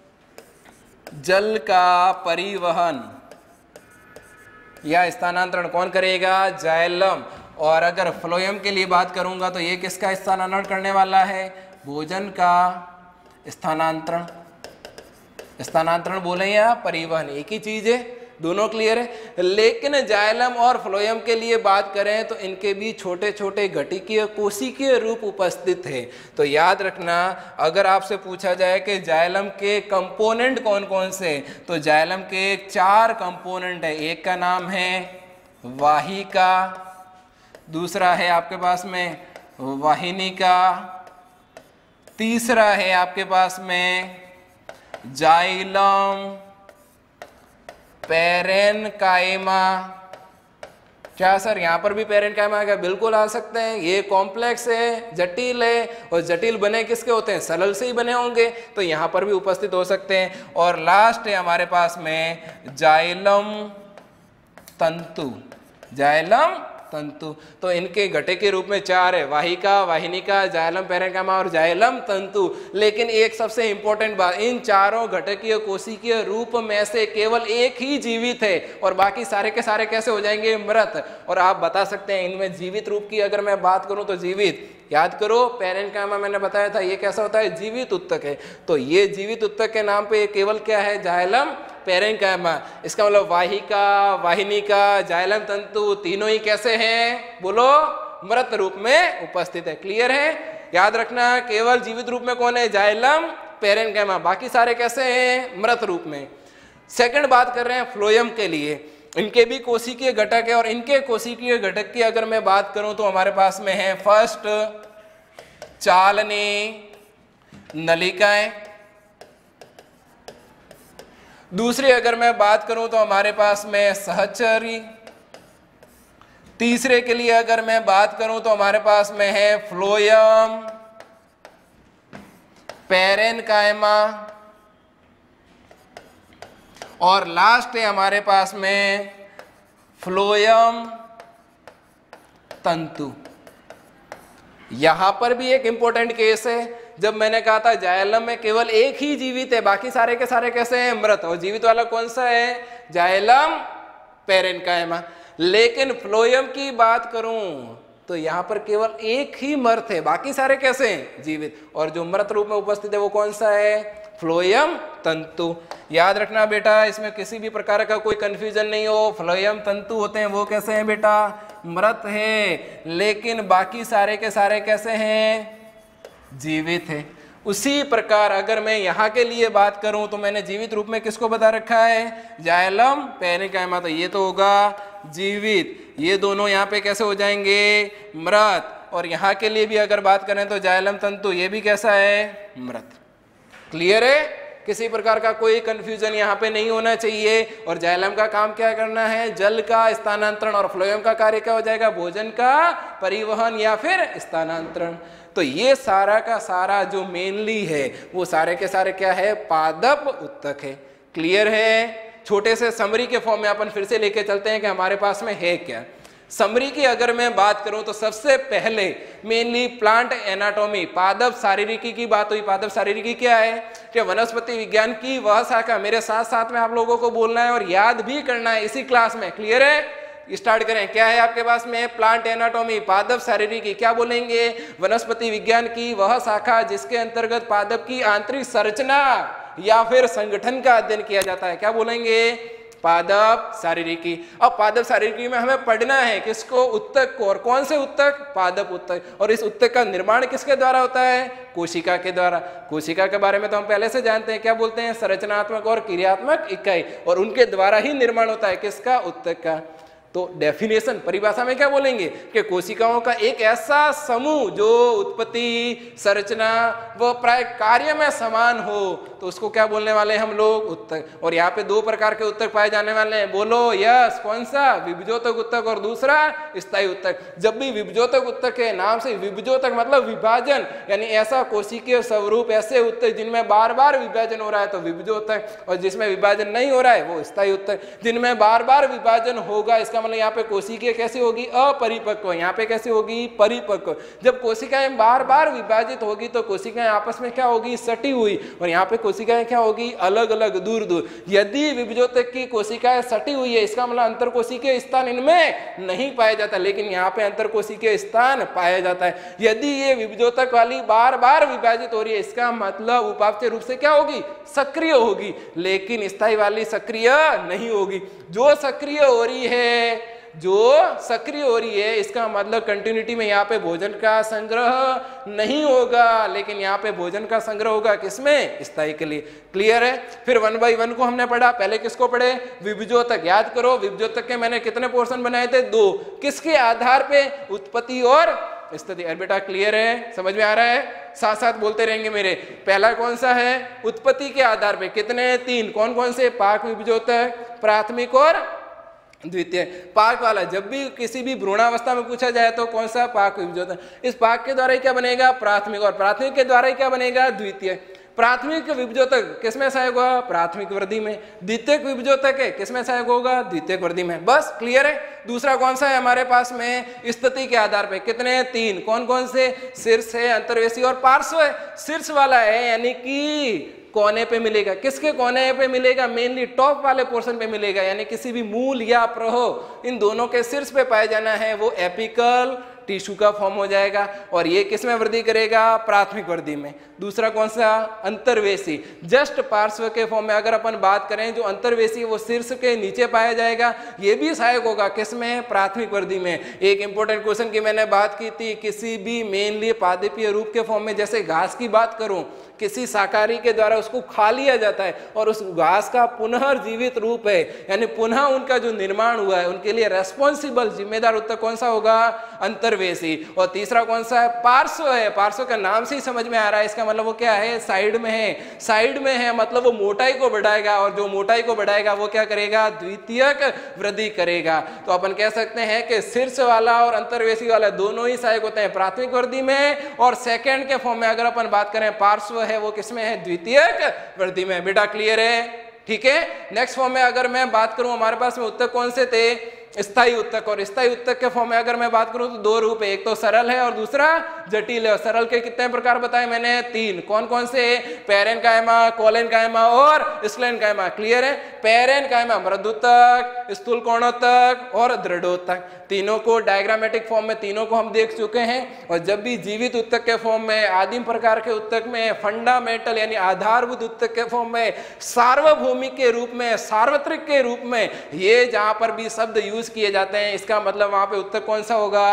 जल का परिवहन या स्थानांतरण कौन करेगा, जाइलम। और अगर फ्लोएम के लिए बात करूंगा तो ये किसका स्थानांतरण करने वाला है, भोजन का स्थानांतरण। स्थानांतरण बोले या परिवहन, एक ही चीज है, दोनों क्लियर है। लेकिन जाइलम और फ्लोएम के लिए बात करें तो इनके भी छोटे छोटे घटिकीय कोशिकीय रूप उपस्थित है। तो याद रखना, अगर आपसे पूछा जाए कि जाइलम के कंपोनेंट कौन कौन से, तो जाइलम के चार कंपोनेंट है। एक का नाम है वाहिका, दूसरा है आपके पास में वाहिनिका, तीसरा है आपके पास में जाइलम पैरेनकाइमा। क्या सर यहाँ पर भी पैरेनकाइमा आ गया? बिल्कुल आ सकते हैं। ये कॉम्प्लेक्स है, जटिल है, और जटिल बने किसके होते हैं, सरल से ही बने होंगे, तो यहाँ पर भी उपस्थित हो सकते हैं। और लास्ट है हमारे पास में जाइलम तंतु, जाइलम तंतु। तो इनके घटे के रूप में चार है, वाहिका, वाहिनिका, जाइलम पैरेनकाइमा और जाइलम तंतु। लेकिन एक सबसे इंपॉर्टेंट बात, इन चारों घटकीय कोशिकीय रूप में से केवल एक ही जीवित है और बाकी सारे के सारे कैसे हो जाएंगे, मृत। और आप बता सकते हैं इनमें जीवित रूप की अगर मैं बात करूं तो जीवित, याद करो पैरेनकाइमा मैंने बताया था ये कैसा होता है, जीवित उत्तक है। तो ये जीवित उत्तक के नाम पे केवल क्या है, जाइलम पैरेनकाइमा। इसका मतलब वाहिका, वाहिनिका, जाइलम तंतु तीनों ही कैसे हैं, बोलो, मृत रूप में उपस्थित है। क्लियर है? याद रखना केवल जीवित रूप में कौन है, जाइलम पैरेनकाइमा, बाकी सारे कैसे हैं, मृत रूप में। सेकंड बात कर रहे हैं फ्लोएम के लिए, इनके भी कोशिकीय घटक है। और इनके कोशिकीय घटक की अगर मैं बात करूं तो हमारे पास में है फर्स्ट चालनी नलिकाएं, दूसरी अगर मैं बात करूं तो हमारे पास में सहचरी, तीसरे के लिए अगर मैं बात करूं तो हमारे पास में है फ्लोएम पैरेनकाइमा, और लास्ट है हमारे पास में फ्लोएम तंतु। यहां पर भी एक इंपॉर्टेंट केस है, जब मैंने कहा था जाइलम में केवल एक ही जीवित है, बाकी सारे के सारे कैसे हैं, मृत। और जीवित वाला कौन सा है, जाइलम पैरेनकाइमा। लेकिन फ्लोएम की बात करूं तो यहां पर केवल एक ही मृत है, बाकी सारे कैसे हैं, जीवित। और जो मृत रूप में उपस्थित है वो कौन सा है, फ्लोएम तंतु। याद रखना बेटा, इसमें किसी भी प्रकार का कोई कंफ्यूजन नहीं हो। फ्लोएम तंतु होते हैं वो कैसे हैं बेटा, मृत है, लेकिन बाकी सारे के सारे कैसे हैं, जीवित है। उसी प्रकार अगर मैं यहाँ के लिए बात करूं तो मैंने जीवित रूप में किसको बता रखा है, जाइलम पैरेनकाइमा, तो ये तो होगा जीवित। ये दोनों यहाँ पे कैसे हो जाएंगे, मृत। और यहाँ के लिए भी अगर बात करें तो जाइलम तंतु, ये भी कैसा है, मृत। क्लियर है? किसी प्रकार का कोई कंफ्यूजन यहाँ पे नहीं होना चाहिए। और जाइलम का काम क्या करना है, जल का स्थानांतरण, और फ्लोएम का कार्य क्या हो जाएगा, भोजन का परिवहन या फिर स्थानांतरण। तो ये सारा का सारा जो मेनली है वो सारे के सारे क्या है, पादप उत्तक है। क्लियर है? छोटे से समरी के फॉर्म में अपन फिर से लेके चलते हैं कि हमारे पास में है क्या। समरी की अगर मैं बात करूं तो सबसे पहले मेनली प्लांट एनाटॉमी, पादप शारीरिकी की बात हुई। पादप शारीरिकी क्या है, कि वनस्पति विज्ञान की वह शाखा, मेरे साथ साथ में आप लोगों को बोलना है और याद भी करना है इसी क्लास में। क्लियर है? स्टार्ट करें। क्या है आपके पास में, प्लांट एनाटॉमी, पादप शारीरिकी। क्या बोलेंगे, वनस्पति विज्ञान की वह शाखा जिसके अंतर्गत पादप की आंतरिक संरचना या फिर संगठन का अध्ययन किया जाता है। क्या बोलेंगे, पादप शारीरिकी। अब पादप शारीरिकी में हमें पढ़ना है किसको, उत्तक को। और कौन से उत्तक, पादप उत्तक। और इस उत्तक का निर्माण किसके द्वारा होता है, कोशिका के द्वारा। कोशिका के बारे में तो हम पहले से जानते हैं, क्या बोलते हैं, संरचनात्मक और क्रियात्मक इकाई, और उनके द्वारा ही निर्माण होता है किसका, उत्तक का। तो डेफिनेशन, परिभाषा में क्या बोलेंगे कि कोशिकाओं का एक ऐसा समूह जो उत्पत्ति, संरचना व प्राय कार्य में समान हो, तो उसको क्या बोलने वाले हैं हम लोग, उत्तक। और यहाँ पे दो प्रकार के उत्तक पाए जाने वाले हैं, बोलो यस, कौन सा, विभजोतक उत्तक और दूसरा स्थायी उत्तक। जब भी विभजोतक उत्तक है, नाम से विभजोतक मतलब विभाजन, यानी ऐसा कोशिकीय स्वरूप, ऐसे उत्तक जिनमें बार बार विभाजन हो रहा है तो विभजोतक, और जिसमें विभाजन नहीं हो रहा है वो स्थायी उत्तक। जिनमें बार बार विभाजन होगा इसका इसका मतलब यहाँ पे कोशिका कैसे होगी, अपरिपक्व, यहाँ पे कैसे होगी, परिपक्व। जब कोशिकाएं बार बार विभाजित होगी तो कोशिकाएं आपस में क्या होगी, सटी हुई, और यहाँ पे कोशिकाएं क्या होगी, अलग अलग, दूर दूर। यदि विभजोतक की कोशिकाएं सटी हुई है इसका मतलब अंतर कोशिकीय स्थान इनमें नहीं पाया जाता, लेकिन यहाँ पे अंतर कोशिकीय स्थान पाया जाता है। यदि ये विभजोतक वाली बार बार विभाजित हो रही है इसका मतलब उपापचय रूप से क्या होगी, सक्रिय होगी, लेकिन स्थायी वाली सक्रिय नहीं होगी। जो सक्रिय हो रही है जो सक्रिय हो रही है इसका मतलब कंटिन्यूटी में यहाँ पे भोजन का संग्रह नहीं होगा, लेकिन यहाँ पे भोजन का संग्रह होगा किसमें, स्थायी के लिए। क्लियर है। फिर वन बाई वन को हमने पढ़ा, पहले किसको पढ़े, विभजोतक। याद करो विभजोतक के मैंने कितने पोर्शन बनाए थे, दो। किसके आधार पे, उत्पत्ति और स्थिति। अरे बेटा क्लियर है, समझ में आ रहा है, साथ साथ बोलते रहेंगे मेरे। पहला कौन सा है, उत्पत्ति के आधार पे, कितने, तीन। कौन कौन से, पाक विभजोतक, प्राथमिक और द्वितीय। पाक वाला जब भी किसी भी भ्रूणावस्था में पूछा जाए तो कौन सा, पाक विभजोतक। इस पाक के द्वारा ही क्या बनेगा, प्राथमिक, और प्राथमिक के द्वारा ही क्या बनेगा, द्वितीय। प्राथमिक विभजोतक किसमें सहायक होगा, प्राथमिक वृद्धि में। द्वितीयक विभजोतक है किसमें सहायक होगा, द्वितीयक वृद्धि में। बस क्लियर है। दूसरा कौन सा है हमारे पास में, स्थिति के आधार पे, कितने, तीन। कौन कौन से, शीर्ष है, अंतर्वेशी और पार्श्व है। शीर्ष वाला है यानी कि कोने पे मिलेगा, किसके कोने पे मिलेगा, मेनली टॉप वाले पोर्शन पे मिलेगा, यानी किसी भी मूल या प्रहो इन दोनों के शीर्ष पे पाया जाना है, वो एपिकल टिश्यू का फॉर्म हो जाएगा। और ये किसमें वृद्धि करेगा, प्राथमिक वृद्धि में। दूसरा कौन सा, अंतर्वेशी, जस्ट पार्श्व के फॉर्म में अगर अपन बात करें, जो अंतर्वेशी वो शीर्ष के नीचे पाया जाएगा, ये भी सहायक होगा किसमें, प्राथमिक वृद्धि में। एक इंपॉर्टेंट क्वेश्चन की मैंने बात की थी, किसी भी मेनली पादपीय रूप के फॉर्म में, जैसे घास की बात करूं, किसी शाकाहारी के द्वारा उसको खा लिया जाता है और उस घास का पुनर्जीवित रूप है, यानी पुनः उनका जो निर्माण हुआ है, उनके लिए रेस्पॉन्सिबल, जिम्मेदार उत्तर कौन सा होगा, अंतर्वेशी। और तीसरा कौन सा है, पार्श्व है। पार्श्व का नाम से ही समझ में आ रहा है, इसका मतलब वो क्या है, साइड में है। साइड में है मतलब वो मोटाई को बढ़ाएगा, और जो मोटाई को बढ़ाएगा वो क्या करेगा, द्वितीयक वृद्धि करेगा। तो अपन कह सकते हैं कि शीर्ष वाला और अंतर्वेशी वाला दोनों ही सहायक होते हैं प्राथमिक वृद्धि में, और सेकेंड के फॉर्म में अगर अपन बात करें पार्श्व है वो किसमें है, द्वितीयक वृद्धि में। बेटा क्लियर है, ठीक है। नेक्स्ट फॉर्म में अगर मैं बात करूं, हमारे पास में उत्तक कौन से थे, स्थायी उत्तक। और स्थायी उत्तक के फॉर्म में अगर मैं बात करूं तो दो रूप है, एक तो सरल है और दूसरा जटिल है। और सरल के कितने प्रकार बताए मैंने, तीन। कौन कौन से, पैरेनकाइमा, कोलेनकाइमा और स्क्लेनकाइमा। क्लियर है। पैरेनकाइमा मृदुत्तक, स्थूल कोणोत्तक और दृढ़ोत्तक, तीनों को डायग्रामेटिक फॉर्म में तीनों को हम देख चुके हैं। और जब भी जीवित उत्तक के फॉर्म में, आदिम प्रकार के उत्तक में, फंडामेंटल यानी आधारभूत उत्तक के फॉर्म में, सार्वभौमिक के रूप में, सार्वत्रिक के रूप में, ये जहां पर भी शब्द यूज किए जाते हैं इसका मतलब वहां पे उत्तक कौन सा होगा,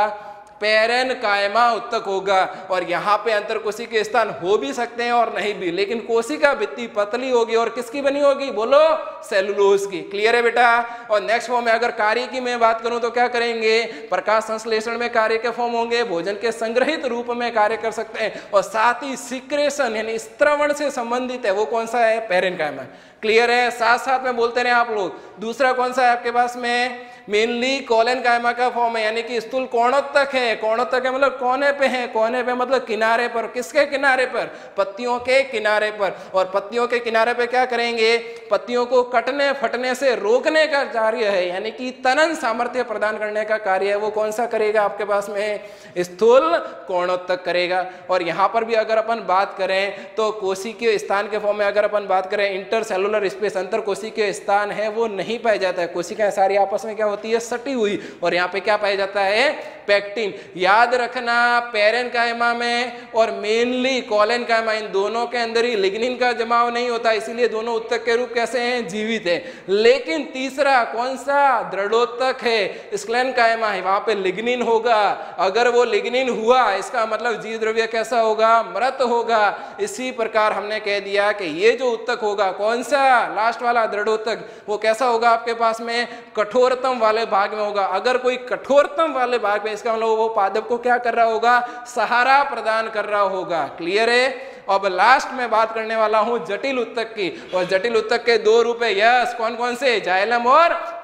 पैरेनकाइमा उत्तक होगा। और यहाँ पे अंतर कोशिकीय स्थान हो भी सकते हैं और नहीं भी, लेकिन कोशिका भित्ति पतली होगी और किसकी बनी होगी, बोलो, सेलुलोज की। क्लियर है बेटा। और नेक्स्ट फॉर्म में अगर कार्य की मैं बात करूं तो क्या करेंगे, प्रकाश संश्लेषण में कार्य के फॉर्म होंगे, भोजन के संग्रहित रूप में कार्य कर सकते हैं, और साथ ही सिक्रेशन यानी स्त्रवण से संबंधित है, वो कौन सा है, पैरेनकाइमा। क्लियर है। साथ साथ में बोलते रहे आप लोग। दूसरा कौन सा है आपके पास में, मेनली कोलेनकाइमा का फॉर्म है, यानी कि स्थूल कोणोत्तक है। कोणोत्तक है मतलब कोने पे है, कोने पे मतलब किनारे पर। किसके किनारे पर, पत्तियों के किनारे पर। और पत्तियों के किनारे पे क्या करेंगे, पत्तियों को कटने फटने से रोकने का कार्य है, यानी कि तनन सामर्थ्य प्रदान करने का कार्य है, वो कौन सा करेगा आपके पास में, स्थूल कोणोत्तक करेगा। और यहाँ पर भी अगर अपन बात करें तो कोशिकीय स्थान के फॉर्म में अगर अपन बात करें, इंटरसेलुलर स्पेस, अंतर कोशिकीय स्थान है वो नहीं पाया जाता है। कोशिकाएं सारी आपस में क्या होती है, सटी हुई। और यहाँ पे क्या पाया जाता है, पेक्टिन। याद रखना, पैरेनकाइमा में और मेनली कोलेनकाइमा, इन दोनों के अंदर ही लिग्निन का जमाव नहीं होता, इसीलिए दोनों उत्तक के रूप कैसे हैं, जीवित है। लेकिन तीसरा कौन सा, दृढ़ोत्तक है, स्क्लेनकाइमा है, वहां पे लिग्निन होगा। अगर वो लिग्निन हुआ इसका मतलब जीव द्रव्य कैसा होगा, मृत होगा। इसी प्रकार हमने कह दिया कि ये जो उत्तक होगा, कौन सा, लास्ट वाला दृढ़ोत्तक, वो कैसा होगा आपके पास में, कठोरतम वाले भाग में होगा। अगर कोई कठोरतम वाले भाग में, इसका मतलब वो पादप को क्या कर रहा होगा, सहारा प्रदान कर रहा होगा। क्लियर है। अब लास्ट में बात करने वाला हूं जटिल उत्तक की। और जटिल उत्तक के दो रूप है, यस। कौन कौन से, जाइलम और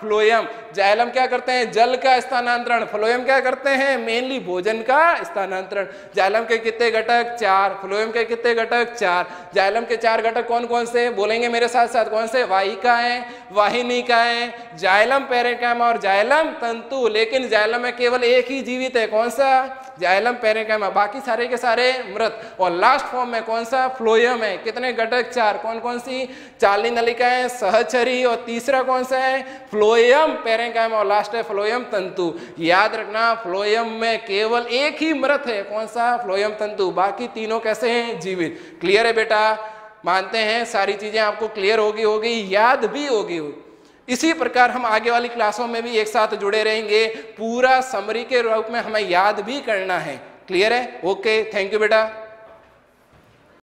फ्लोएम। जाइलम क्या करते हैं, जल का स्थानांतरण। फ्लोएम क्या करते हैं, मेनली भोजन का स्थानांतरण। जाइलम के कितने घटक, चार। फ्लोएम के कितने घटक, चार। जाइलम के चार घटक कौन कौन से बोलेंगे मेरे साथ साथ, कौन से, वाहिका है, वाहिनिका है, जाइलम पेरेंकाइमा और जाइलम तंतु। लेकिन जाइलम में केवल एक ही जीवित है, कौन सा, जाइलम पेरेंकाइमा, बाकी सारे के सारे मृत। और लास्ट फॉर्म में कौन सा, फ्लोएम है। कितने घटक, चार। कौन कौन सी, चालनी नलिकाएं, सहचरी, और तीसरा कौन सा है, फ्लोएम पेरेंकाइमा, और लास्ट है फ्लोएम तंतु। याद रखना फ्लोएम में केवल एक ही मृत है, कौन सा, फ्लोएम तंतु, बाकी तीनों कैसे हैं, जीवित। क्लियर है बेटा, मानते हैं सारी चीजें आपको क्लियर होगी होगी याद भी होगी होगी। इसी प्रकार हम आगे वाली क्लासों में भी एक साथ जुड़े रहेंगे, पूरा समरी के रूप में हमें याद भी करना है। क्लियर है, ओके, थैंक यू बेटा।